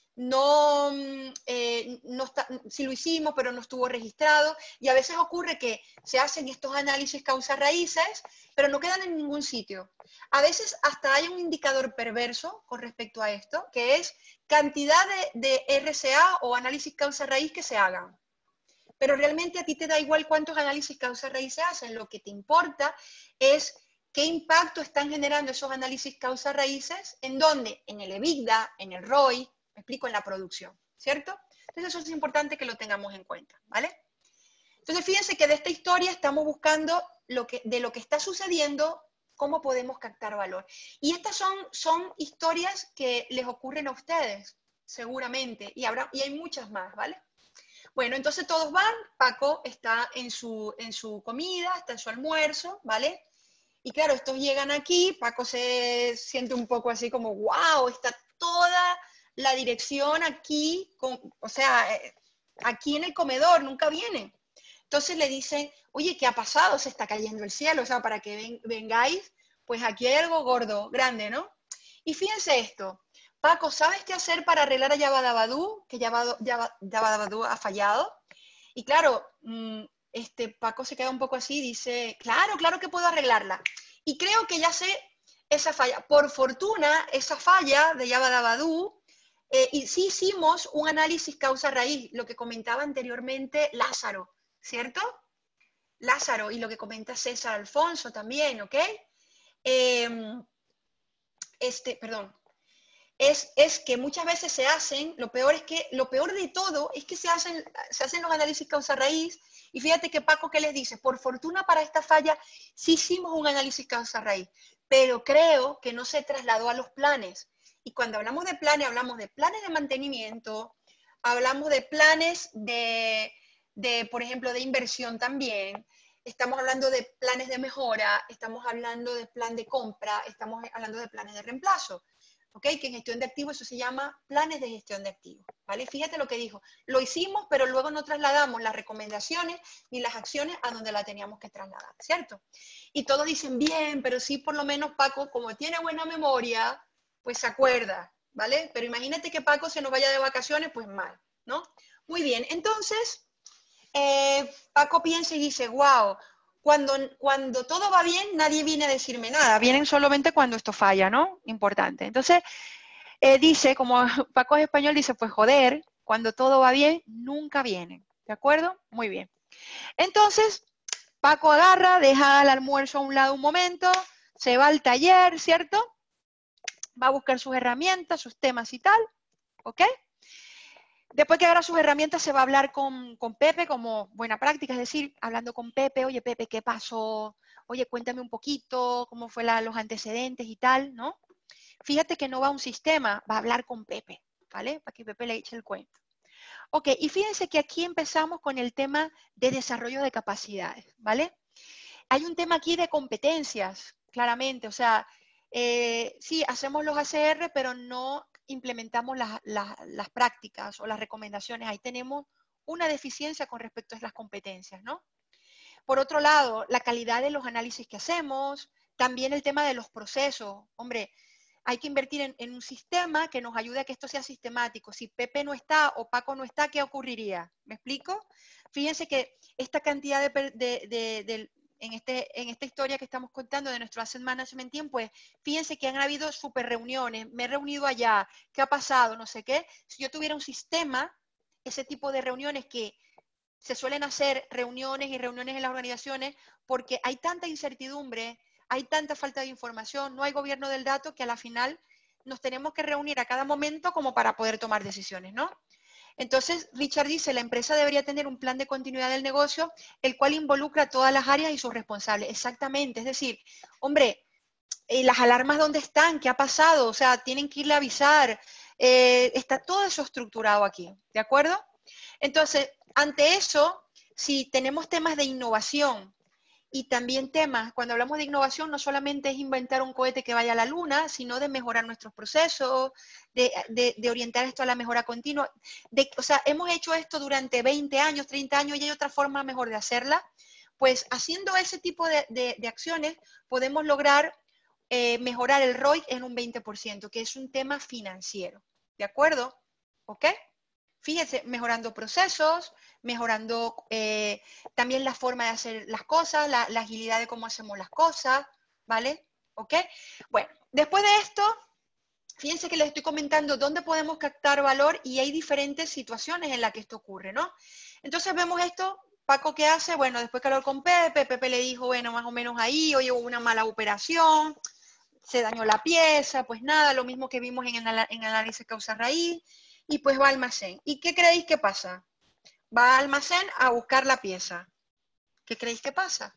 no, eh, no está, sí lo hicimos, pero no estuvo registrado, y a veces ocurre que se hacen estos análisis causas-raíces, pero no quedan en ningún sitio. A veces hasta hay un indicador perverso con respecto a esto, que es cantidad de, de R C A o análisis causa-raíz que se hagan. Pero realmente a ti te da igual cuántos análisis causa-raíz se hacen, lo que te importa es qué impacto están generando esos análisis causa-raíces, ¿en dónde? En el EBITDA, en el R O I, me explico, en la producción, ¿cierto? Entonces eso es importante que lo tengamos en cuenta, ¿vale? Entonces fíjense que de esta historia estamos buscando lo que, de lo que está sucediendo, cómo podemos captar valor. Y estas son, son historias que les ocurren a ustedes, seguramente, y, habrá, y hay muchas más, ¿vale? Bueno, entonces todos van, Paco está en su, en su comida, está en su almuerzo, ¿vale? Y claro, estos llegan aquí, Paco se siente un poco así como, wow, está toda la dirección aquí, con, o sea, aquí en el comedor, nunca vienen. Entonces le dicen, oye, ¿qué ha pasado? Se está cayendo el cielo, o sea, para que ven, vengáis, pues aquí hay algo gordo, grande, ¿no? Y fíjense esto, Paco, ¿sabes qué hacer para arreglar a Yabadabadú? Que Yabadabadú ha fallado. Y claro, este, Paco se queda un poco así y dice, claro, claro que puedo arreglarla. Y creo que ya sé esa falla. Por fortuna, esa falla de Yabadabadú, eh, y sí hicimos un análisis causa-raíz, lo que comentaba anteriormente Lázaro, ¿cierto? Lázaro y lo que comenta César Alfonso también, ¿ok? Eh, este, perdón. Es, es que muchas veces se hacen, lo peor es que, lo peor de todo es que se hacen, se hacen los análisis causa-raíz, y fíjate que Paco, ¿qué les dice? Por fortuna para esta falla sí hicimos un análisis causa-raíz, pero creo que no se trasladó a los planes. Y cuando hablamos de planes, hablamos de planes de mantenimiento, hablamos de planes de, de, por ejemplo, de inversión también. Estamos hablando de planes de mejora, estamos hablando de plan de compra, estamos hablando de planes de reemplazo. ¿Ok? Que en gestión de activos eso se llama planes de gestión de activos. ¿Vale? Fíjate lo que dijo. Lo hicimos, pero luego no trasladamos las recomendaciones ni las acciones a donde la teníamos que trasladar, ¿cierto? Y todos dicen, bien, pero sí por lo menos Paco, como tiene buena memoria, pues se acuerda, ¿vale? Pero imagínate que Paco se nos vaya de vacaciones, pues mal, ¿no? Muy bien, entonces, eh, Paco piensa y dice, wow, cuando, cuando todo va bien, nadie viene a decirme nada, vienen solamente cuando esto falla, ¿no? Importante. Entonces, eh, dice, como Paco es español, dice, pues joder, cuando todo va bien, nunca vienen, ¿de acuerdo? Muy bien. Entonces, Paco agarra, deja el almuerzo a un lado un momento, se va al taller, ¿cierto? Va a buscar sus herramientas, sus temas y tal, ¿ok? Después que agarra sus herramientas se va a hablar con, con Pepe como buena práctica, es decir, hablando con Pepe, oye Pepe, ¿qué pasó? Oye, cuéntame un poquito, cómo fue la, los antecedentes y tal, ¿no? Fíjate que no va a un sistema, va a hablar con Pepe, ¿vale? Para que Pepe le eche el cuento. Ok, y fíjense que aquí empezamos con el tema de desarrollo de capacidades, ¿vale? Hay un tema aquí de competencias, claramente, o sea, eh, sí, hacemos los A C R, pero no implementamos las, las, las prácticas o las recomendaciones. Ahí tenemos una deficiencia con respecto a las competencias, ¿no? Por otro lado, la calidad de los análisis que hacemos, también el tema de los procesos. Hombre, hay que invertir en, en un sistema que nos ayude a que esto sea sistemático. Si Pepe no está o Paco no está, ¿qué ocurriría? ¿Me explico? Fíjense que esta cantidad de, de, de, de en, este, en esta historia que estamos contando de nuestro Asset Management Team, pues fíjense que han habido super reuniones, me he reunido allá, ¿qué ha pasado? No sé qué. Si yo tuviera un sistema, ese tipo de reuniones que se suelen hacer reuniones y reuniones en las organizaciones porque hay tanta incertidumbre, hay tanta falta de información, no hay gobierno del dato que a la final nos tenemos que reunir a cada momento como para poder tomar decisiones, ¿no? Entonces, Richard dice, la empresa debería tener un plan de continuidad del negocio, el cual involucra a todas las áreas y sus responsables. Exactamente, es decir, hombre, eh, las alarmas dónde están, qué ha pasado, o sea, tienen que irle a avisar, eh, está todo eso estructurado aquí, ¿de acuerdo? Entonces, ante eso, si tenemos temas de innovación y también temas, cuando hablamos de innovación, no solamente es inventar un cohete que vaya a la luna, sino de mejorar nuestros procesos, de, de, de orientar esto a la mejora continua. De, o sea, hemos hecho esto durante veinte años, treinta años y hay otra forma mejor de hacerla. Pues haciendo ese tipo de, de, de acciones podemos lograr eh, mejorar el R O I en un veinte por ciento, que es un tema financiero. ¿De acuerdo? ¿Ok? Fíjense, mejorando procesos, mejorando eh, también la forma de hacer las cosas, la, la agilidad de cómo hacemos las cosas, ¿vale? ¿Ok? Bueno, después de esto, fíjense que les estoy comentando dónde podemos captar valor y hay diferentes situaciones en las que esto ocurre, ¿no? Entonces vemos esto, Paco, ¿qué hace? Bueno, después que habló con Pepe, Pepe le dijo, bueno, más o menos ahí, hoy hubo una mala operación, se dañó la pieza, pues nada, lo mismo que vimos en, en análisis causa-raíz, y pues va al almacén. ¿Y qué creéis que pasa? Va al almacén a buscar la pieza. ¿Qué creéis que pasa?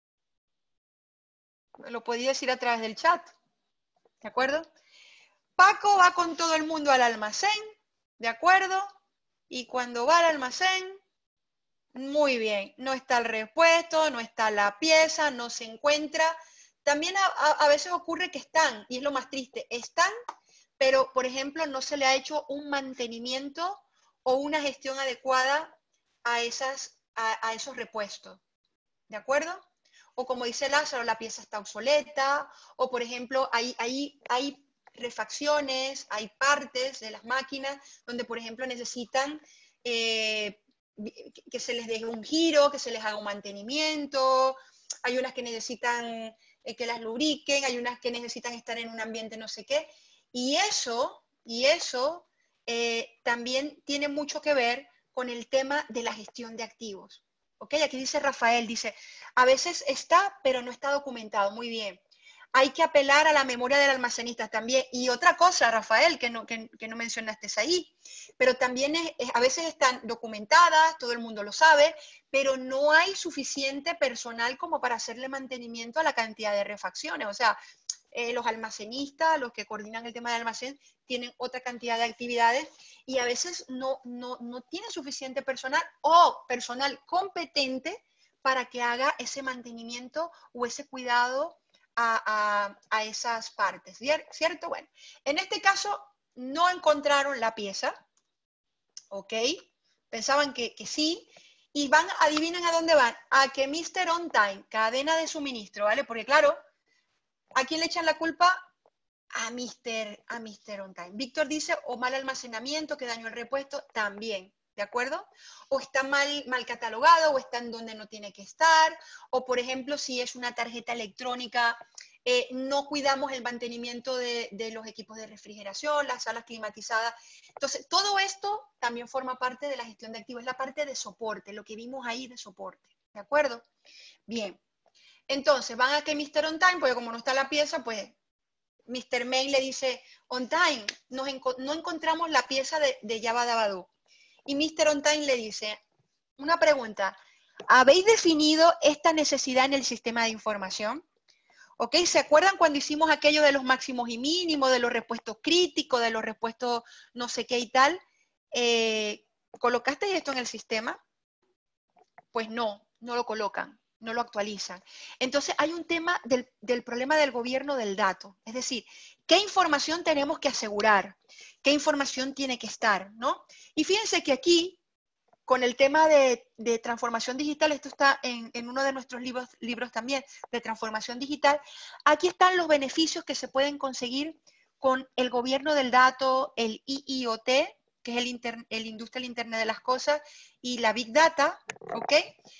Lo podéis decir a través del chat, ¿de acuerdo? Paco va con todo el mundo al almacén, ¿de acuerdo? Y cuando va al almacén, muy bien, no está el repuesto, no está la pieza, no se encuentra. También a, a, a veces ocurre que están, y es lo más triste, están, pero por ejemplo no se le ha hecho un mantenimiento o una gestión adecuada a, esas, a, a esos repuestos, ¿de acuerdo? O como dice Lázaro, la pieza está obsoleta, o por ejemplo hay, hay, hay refacciones, hay partes de las máquinas donde por ejemplo necesitan eh, que se les dé un giro, que se les haga un mantenimiento, hay unas que necesitan eh, que las lubriquen, hay unas que necesitan estar en un ambiente no sé qué, y eso, y eso eh, también tiene mucho que ver con el tema de la gestión de activos. ¿Ok? Aquí dice Rafael, dice, a veces está, pero no está documentado. Muy bien. Hay que apelar a la memoria del almacenista también. Y otra cosa, Rafael, que no, que, que no mencionaste ahí, pero también es, es, a veces están documentadas, todo el mundo lo sabe, pero no hay suficiente personal como para hacerle mantenimiento a la cantidad de refacciones. O sea, eh, los almacenistas, los que coordinan el tema del almacén, tienen otra cantidad de actividades y a veces no, no, no tienen suficiente personal o personal competente para que haga ese mantenimiento o ese cuidado a, a, a esas partes, ¿cierto? Bueno, en este caso no encontraron la pieza, ¿ok? Pensaban que, que sí, y van, adivinen a dónde van, a que míster On Time, cadena de suministro, ¿vale? Porque claro, ¿a quién le echan la culpa? A míster a míster On Time. Víctor dice, o mal almacenamiento, que dañó el repuesto, también, ¿de acuerdo? O está mal, mal catalogado, o está en donde no tiene que estar, o por ejemplo, si es una tarjeta electrónica, eh, no cuidamos el mantenimiento de, de los equipos de refrigeración, las salas climatizadas. Entonces, todo esto también forma parte de la gestión de activos, es la parte de soporte, lo que vimos ahí de soporte, ¿de acuerdo? Bien, entonces van a que míster On Time, porque como no está la pieza, pues míster Main le dice, On Time, nos enco no encontramos la pieza de, de Java Dabadoo. Y míster On Time le dice, una pregunta, ¿habéis definido esta necesidad en el sistema de información? ¿Ok? ¿Se acuerdan cuando hicimos aquello de los máximos y mínimos, de los repuestos críticos, de los repuestos no sé qué y tal? Eh, ¿Colocasteis esto en el sistema? Pues no, no lo colocan, no lo actualizan. Entonces hay un tema del, del problema del gobierno del dato. Es decir, ¿qué información tenemos que asegurar? ¿Qué información tiene que estar? ¿No? Y fíjense que aquí, con el tema de, de transformación digital, esto está en, en uno de nuestros libros, libros también, de transformación digital, aquí están los beneficios que se pueden conseguir con el gobierno del dato, el I I O T, que es el, inter, el Industria del Internet de las Cosas, y la Big Data, ¿ok?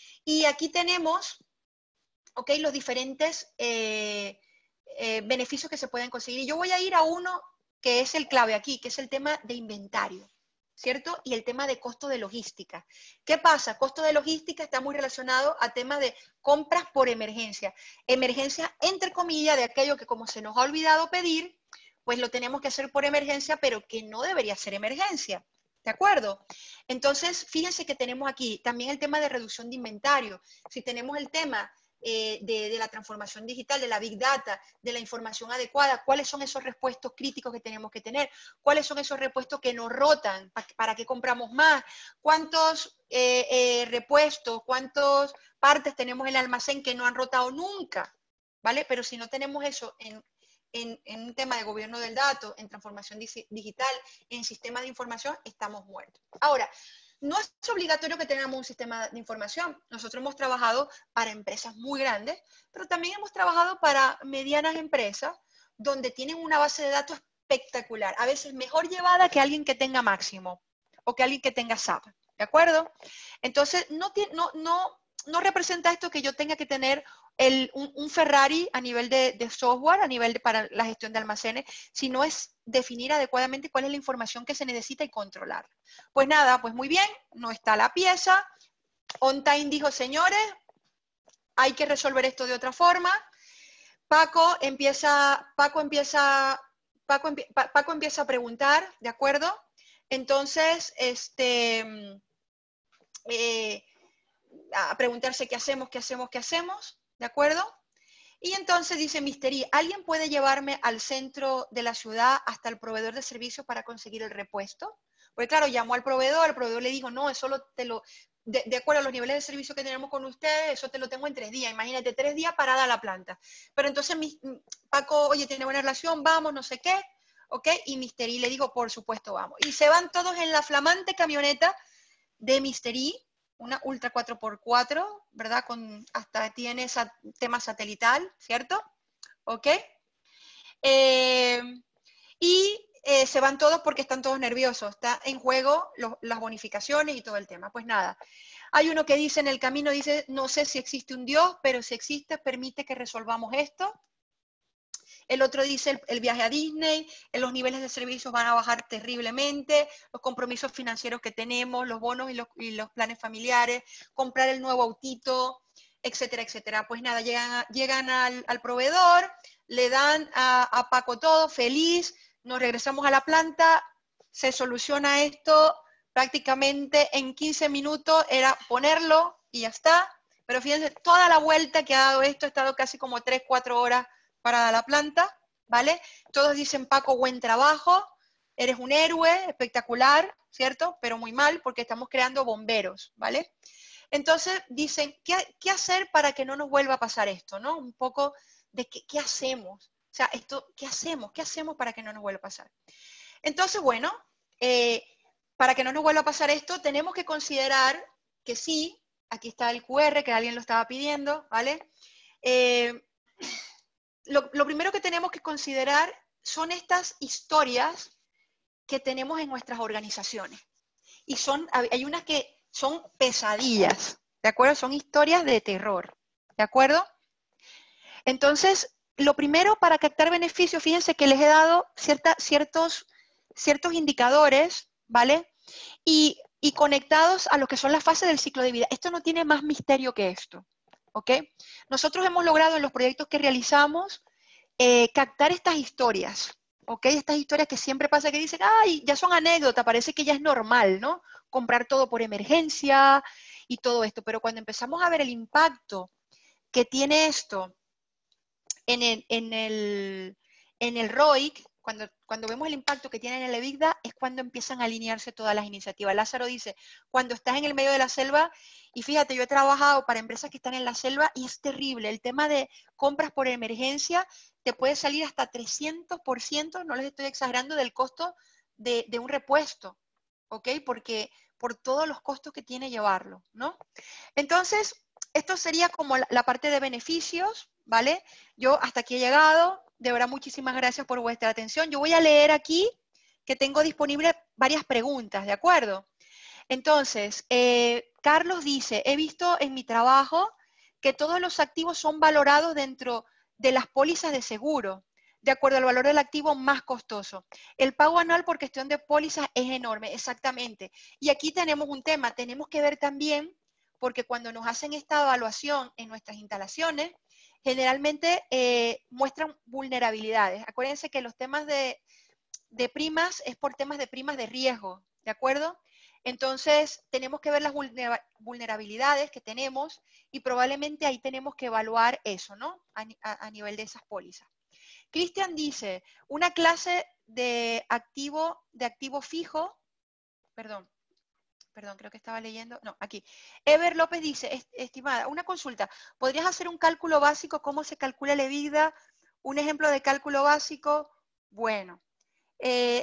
Y aquí tenemos, ¿ok?, los diferentes eh, eh, beneficios que se pueden conseguir. Y yo voy a ir a uno que es el clave aquí, que es el tema de inventario, ¿cierto? Y el tema de costo de logística. ¿Qué pasa? Costo de logística está muy relacionado a temas de compras por emergencia. Emergencia, entre comillas, de aquello que como se nos ha olvidado pedir, pues lo tenemos que hacer por emergencia, pero que no debería ser emergencia. ¿De acuerdo? Entonces, fíjense que tenemos aquí también el tema de reducción de inventario. Si tenemos el tema eh, de, de la transformación digital, de la Big Data, de la información adecuada, cuáles son esos repuestos críticos que tenemos que tener, cuáles son esos repuestos que nos rotan, para, para qué compramos más, cuántos eh, eh, repuestos, cuántas partes tenemos en el almacén que no han rotado nunca, ¿vale? Pero si no tenemos eso en... En, en un tema de gobierno del dato, en transformación digital, en sistemas de información, estamos muertos. Ahora, no es obligatorio que tengamos un sistema de información. Nosotros hemos trabajado para empresas muy grandes, pero también hemos trabajado para medianas empresas donde tienen una base de datos espectacular, a veces mejor llevada que alguien que tenga Máximo o que alguien que tenga S A P, ¿de acuerdo? Entonces, no, no, no, no representa esto que yo tenga que tener el, un, un Ferrari a nivel de, de software, a nivel de, para la gestión de almacenes, sino es definir adecuadamente cuál es la información que se necesita y controlarla. Pues nada, pues muy bien, no está la pieza. On Time dijo, señores, hay que resolver esto de otra forma. Paco empieza, Paco empieza, Paco, empie, Paco empieza a preguntar, ¿de acuerdo? Entonces, este, eh, a preguntarse qué hacemos, qué hacemos, qué hacemos, ¿de acuerdo? Y entonces dice míster I, ¿alguien puede llevarme al centro de la ciudad hasta el proveedor de servicios para conseguir el repuesto? Porque claro, llamó al proveedor, el proveedor le dijo, no, eso lo, te lo, de, de acuerdo a los niveles de servicio que tenemos con ustedes, eso te lo tengo en tres días, imagínate, tres días parada la planta. Pero entonces mi, Paco, oye, tiene buena relación, vamos, no sé qué, ¿ok? Y míster I le dijo, por supuesto, vamos. Y se van todos en la flamante camioneta de míster I, una Ultra cuatro por cuatro, ¿verdad? Con, hasta tiene ese tema satelital, ¿cierto? ¿Ok? Eh, y eh, se van todos porque están todos nerviosos. Está en juego lo, las bonificaciones y todo el tema. Pues nada, hay uno que dice en el camino, dice, no sé si existe un Dios, pero si existe, permite que resolvamos esto. El otro dice el, el viaje a Disney, los niveles de servicios van a bajar terriblemente, los compromisos financieros que tenemos, los bonos y los, y los planes familiares, comprar el nuevo autito, etcétera, etcétera. Pues nada, llegan, a, llegan al, al proveedor, le dan a, a Paco todo, feliz, nos regresamos a la planta, se soluciona esto prácticamente en quince minutos, era ponerlo y ya está. Pero fíjense, toda la vuelta que ha dado esto, ha estado casi como tres, cuatro horas para la planta, ¿vale? Todos dicen, Paco, buen trabajo, eres un héroe, espectacular, ¿cierto? Pero muy mal porque estamos creando bomberos, ¿vale? Entonces dicen, ¿qué, qué hacer para que no nos vuelva a pasar esto, ¿no? Un poco de qué, qué hacemos. O sea, esto, ¿qué hacemos? ¿Qué hacemos para que no nos vuelva a pasar? Entonces, bueno, eh, para que no nos vuelva a pasar esto, tenemos que considerar que sí, aquí está el cu erre, que alguien lo estaba pidiendo, ¿vale? Eh, lo, lo primero que tenemos que considerar son estas historias que tenemos en nuestras organizaciones. Y son, hay unas que son pesadillas, ¿de acuerdo? Son historias de terror, ¿de acuerdo? Entonces, lo primero para captar beneficios, fíjense que les he dado cierta, ciertos, ciertos indicadores, ¿vale? Y, y conectados a lo que son las fases del ciclo de vida. Esto no tiene más misterio que esto, ¿ok? Nosotros hemos logrado en los proyectos que realizamos eh, captar estas historias, ¿ok? Estas historias que siempre pasa que dicen, ay, ya son anécdotas, parece que ya es normal, ¿no? Comprar todo por emergencia y todo esto. Pero cuando empezamos a ver el impacto que tiene esto en el, en el, en el R O I C, cuando, cuando vemos el impacto que tiene en el EBITDA, es cuando empiezan a alinearse todas las iniciativas. Lázaro dice, cuando estás en el medio de la selva, y fíjate, yo he trabajado para empresas que están en la selva y es terrible. El tema de compras por emergencia te puede salir hasta trescientos por ciento, no les estoy exagerando, del costo de, de un repuesto, ¿ok? Porque por todos los costos que tiene llevarlo, ¿no? Entonces, esto sería como la, la parte de beneficios, ¿vale? Yo hasta aquí he llegado. De verdad, muchísimas gracias por vuestra atención. Yo voy a leer aquí que tengo disponibles varias preguntas, ¿de acuerdo? Entonces, eh, Carlos dice, he visto en mi trabajo que todos los activos son valorados dentro de las pólizas de seguro, de acuerdo al valor del activo más costoso. El pago anual por cuestión de pólizas es enorme, exactamente. Y aquí tenemos un tema, tenemos que ver también, porque cuando nos hacen esta evaluación en nuestras instalaciones, generalmente eh, muestran vulnerabilidades. Acuérdense que los temas de, de primas es por temas de primas de riesgo, ¿de acuerdo? Entonces, tenemos que ver las vulnerabilidades que tenemos y probablemente ahí tenemos que evaluar eso, ¿no? A, a, a nivel de esas pólizas. Cristian dice, una clase de activo, de activo fijo, perdón, perdón, creo que estaba leyendo, no, aquí. Ever López dice, estimada, una consulta, ¿podrías hacer un cálculo básico? ¿Cómo se calcula el EBITDA? Un ejemplo de cálculo básico, bueno, eh,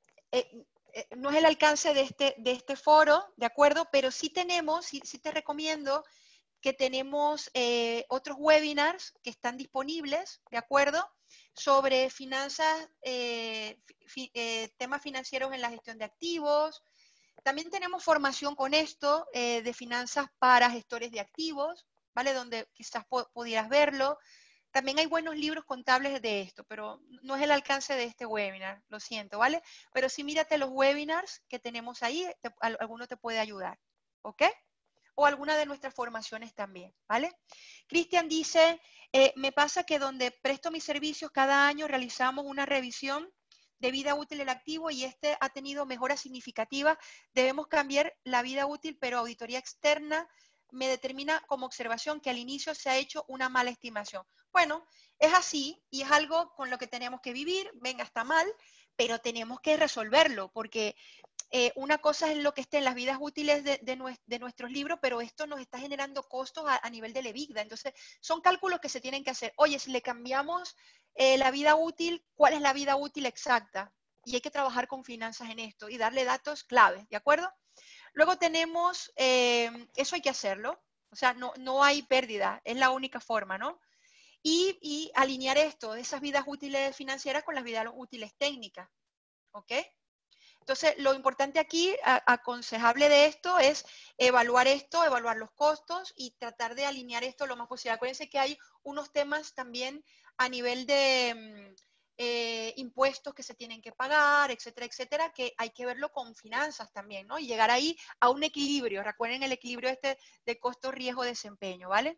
eh, eh, no es el alcance de este, de este foro, ¿de acuerdo? Pero sí tenemos, sí, sí te recomiendo que tenemos eh, otros webinars que están disponibles, ¿de acuerdo? Sobre finanzas, eh, fi, eh, temas financieros en la gestión de activos. También tenemos formación con esto eh, de finanzas para gestores de activos, ¿vale? Donde quizás pudieras verlo. También hay buenos libros contables de esto, pero no es el alcance de este webinar, lo siento, ¿vale? Pero sí mírate los webinars que tenemos ahí, te, alguno te puede ayudar, ¿ok? O alguna de nuestras formaciones también, ¿vale? Cristian dice, eh, me pasa que donde presto mis servicios cada año realizamos una revisión de vida útil del activo y este ha tenido mejoras significativas. Debemos cambiar la vida útil, pero auditoría externa me determina como observación que al inicio se ha hecho una mala estimación. Bueno, es así y es algo con lo que tenemos que vivir, venga, está mal, pero tenemos que resolverlo porque eh, una cosa es lo que esté en las vidas útiles de, de, de nuestros libros, pero esto nos está generando costos a, a nivel del EBITDA. Entonces, son cálculos que se tienen que hacer. Oye, si le cambiamos eh, la vida útil, ¿cuál es la vida útil exacta? Y hay que trabajar con finanzas en esto y darle datos claves, ¿de acuerdo? Luego tenemos, eh, eso hay que hacerlo, o sea, no, no hay pérdida, es la única forma, ¿no? Y, y alinear esto, esas vidas útiles financieras con las vidas útiles técnicas, ¿ok? Entonces, lo importante aquí, a, aconsejable de esto, es evaluar esto, evaluar los costos y tratar de alinear esto lo más posible. Acuérdense que hay unos temas también a nivel de eh, impuestos que se tienen que pagar, etcétera, etcétera, que hay que verlo con finanzas también, ¿no? Y llegar ahí a un equilibrio. Recuerden el equilibrio este de costo, riesgo, desempeño, ¿vale?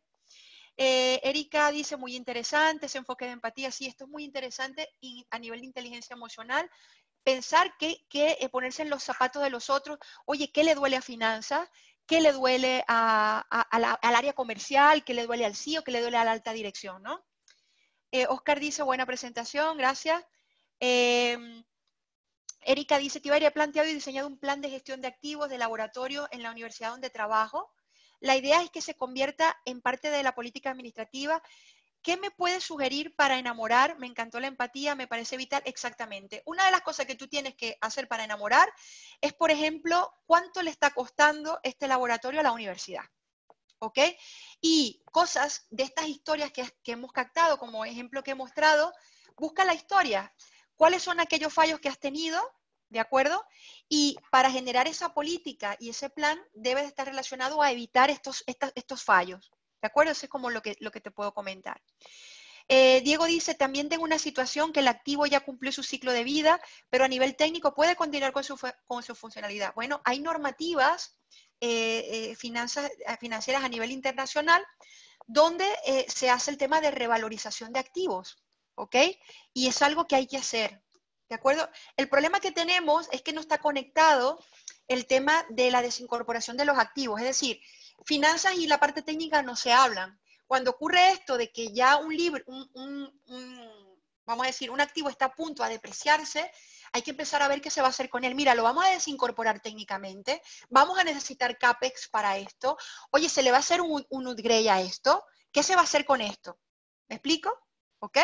Eh, Erika dice, muy interesante, ese enfoque de empatía. Sí, esto es muy interesante y a nivel de inteligencia emocional. Pensar que, que eh, ponerse en los zapatos de los otros, oye, ¿qué le duele a finanzas? ¿Qué le duele a, a, a la, al área comercial? ¿Qué le duele al C E O? ¿Qué le duele a la alta dirección? ¿No? Eh, Oscar dice, buena presentación, gracias. Eh, Erika dice, Tibaire ha planteado y diseñado un plan de gestión de activos de laboratorio en la universidad donde trabajo. La idea es que se convierta en parte de la política administrativa. ¿Qué me puedes sugerir para enamorar? Me encantó la empatía, me parece vital. Exactamente. Una de las cosas que tú tienes que hacer para enamorar es, por ejemplo, cuánto le está costando este laboratorio a la universidad. ¿Ok? Y cosas de estas historias que, que hemos captado, como ejemplo que he mostrado, busca la historia. ¿Cuáles son aquellos fallos que has tenido? ¿De acuerdo? Y para generar esa política y ese plan debe de estar relacionado a evitar estos, estos, estos fallos. ¿De acuerdo? Eso es como lo que, lo que te puedo comentar. Eh, Diego dice, también tengo una situación que el activo ya cumplió su ciclo de vida, pero a nivel técnico puede continuar con su, con su funcionalidad. Bueno, hay normativas eh, eh, finanzas, financieras a nivel internacional donde eh, se hace el tema de revalorización de activos, ¿ok? Y es algo que hay que hacer, ¿de acuerdo? El problema que tenemos es que no está conectado el tema de la desincorporación de los activos, es decir, finanzas y la parte técnica no se hablan. Cuando ocurre esto de que ya un libro, un, un, un, vamos a decir, un activo está a punto a depreciarse, hay que empezar a ver qué se va a hacer con él. Mira, lo vamos a desincorporar técnicamente, vamos a necesitar CAPEX para esto. Oye, ¿se le va a hacer un, un upgrade a esto? ¿Qué se va a hacer con esto? ¿Me explico? ¿Ok?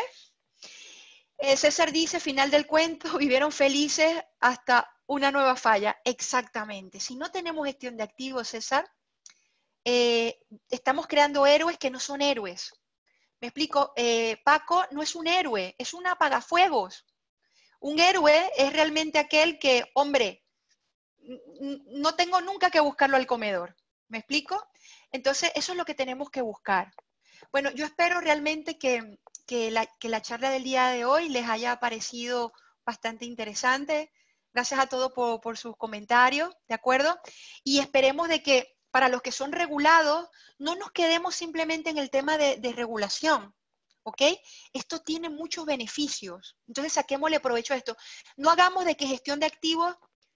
Eh, César dice, final del cuento, vivieron felices hasta una nueva falla. Exactamente. Si no tenemos gestión de activos, César, eh, estamos creando héroes que no son héroes. Me explico, eh, Paco no es un héroe, es un apagafuegos. Un héroe es realmente aquel que, hombre, no tengo nunca que buscarlo al comedor. ¿Me explico? Entonces, eso es lo que tenemos que buscar. Bueno, yo espero realmente que, que, la, que la charla del día de hoy les haya parecido bastante interesante. Gracias a todos por, por sus comentarios, ¿de acuerdo? Y esperemos de que para los que son regulados, no nos quedemos simplemente en el tema de, de regulación, ¿ok? Esto tiene muchos beneficios. Entonces, saquémosle provecho a esto. No hagamos de que gestión de activos,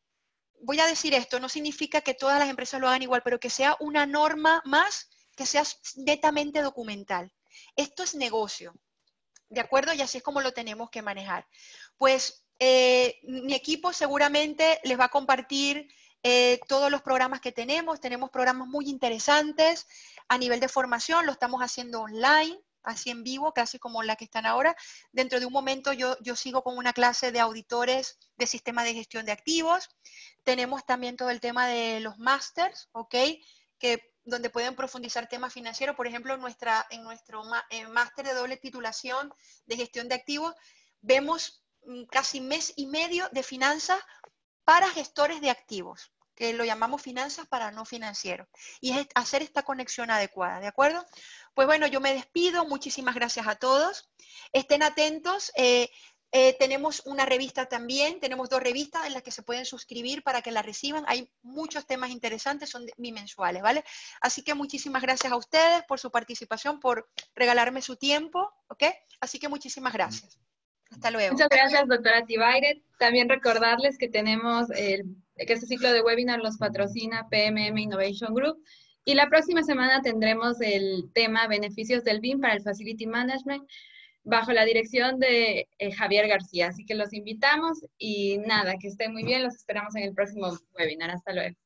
voy a decir esto, no significa que todas las empresas lo hagan igual, pero que sea una norma más que sea netamente documental. Esto es negocio, ¿de acuerdo? Y así es como lo tenemos que manejar. Pues eh, mi equipo seguramente les va a compartir eh, todos los programas que tenemos. Tenemos programas muy interesantes a nivel de formación, lo estamos haciendo online, así en vivo, casi como la que están ahora. Dentro de un momento yo, yo sigo con una clase de auditores de sistema de gestión de activos. Tenemos también todo el tema de los másters, ¿ok? Que donde pueden profundizar temas financieros. Por ejemplo, en, nuestra, en nuestro máster de doble titulación de gestión de activos, vemos casi mes y medio de finanzas para gestores de activos, que lo llamamos finanzas para no financieros. Y es hacer esta conexión adecuada, ¿de acuerdo? Pues bueno, yo me despido. Muchísimas gracias a todos. Estén atentos. Eh, Eh, tenemos una revista también, tenemos dos revistas en las que se pueden suscribir para que la reciban. Hay muchos temas interesantes, son bimensuales, ¿vale? Así que muchísimas gracias a ustedes por su participación, por regalarme su tiempo, ¿ok? Así que muchísimas gracias. Hasta luego. Muchas gracias, doctora Tibaire. También recordarles que tenemos el, que este ciclo de webinar los patrocina P M M Innovation Group. Y la próxima semana tendremos el tema beneficios del B I M para el Facility Management, bajo la dirección de eh, Javier García. Así que los invitamos y nada, que estén muy bien. Los esperamos en el próximo webinar. Hasta luego.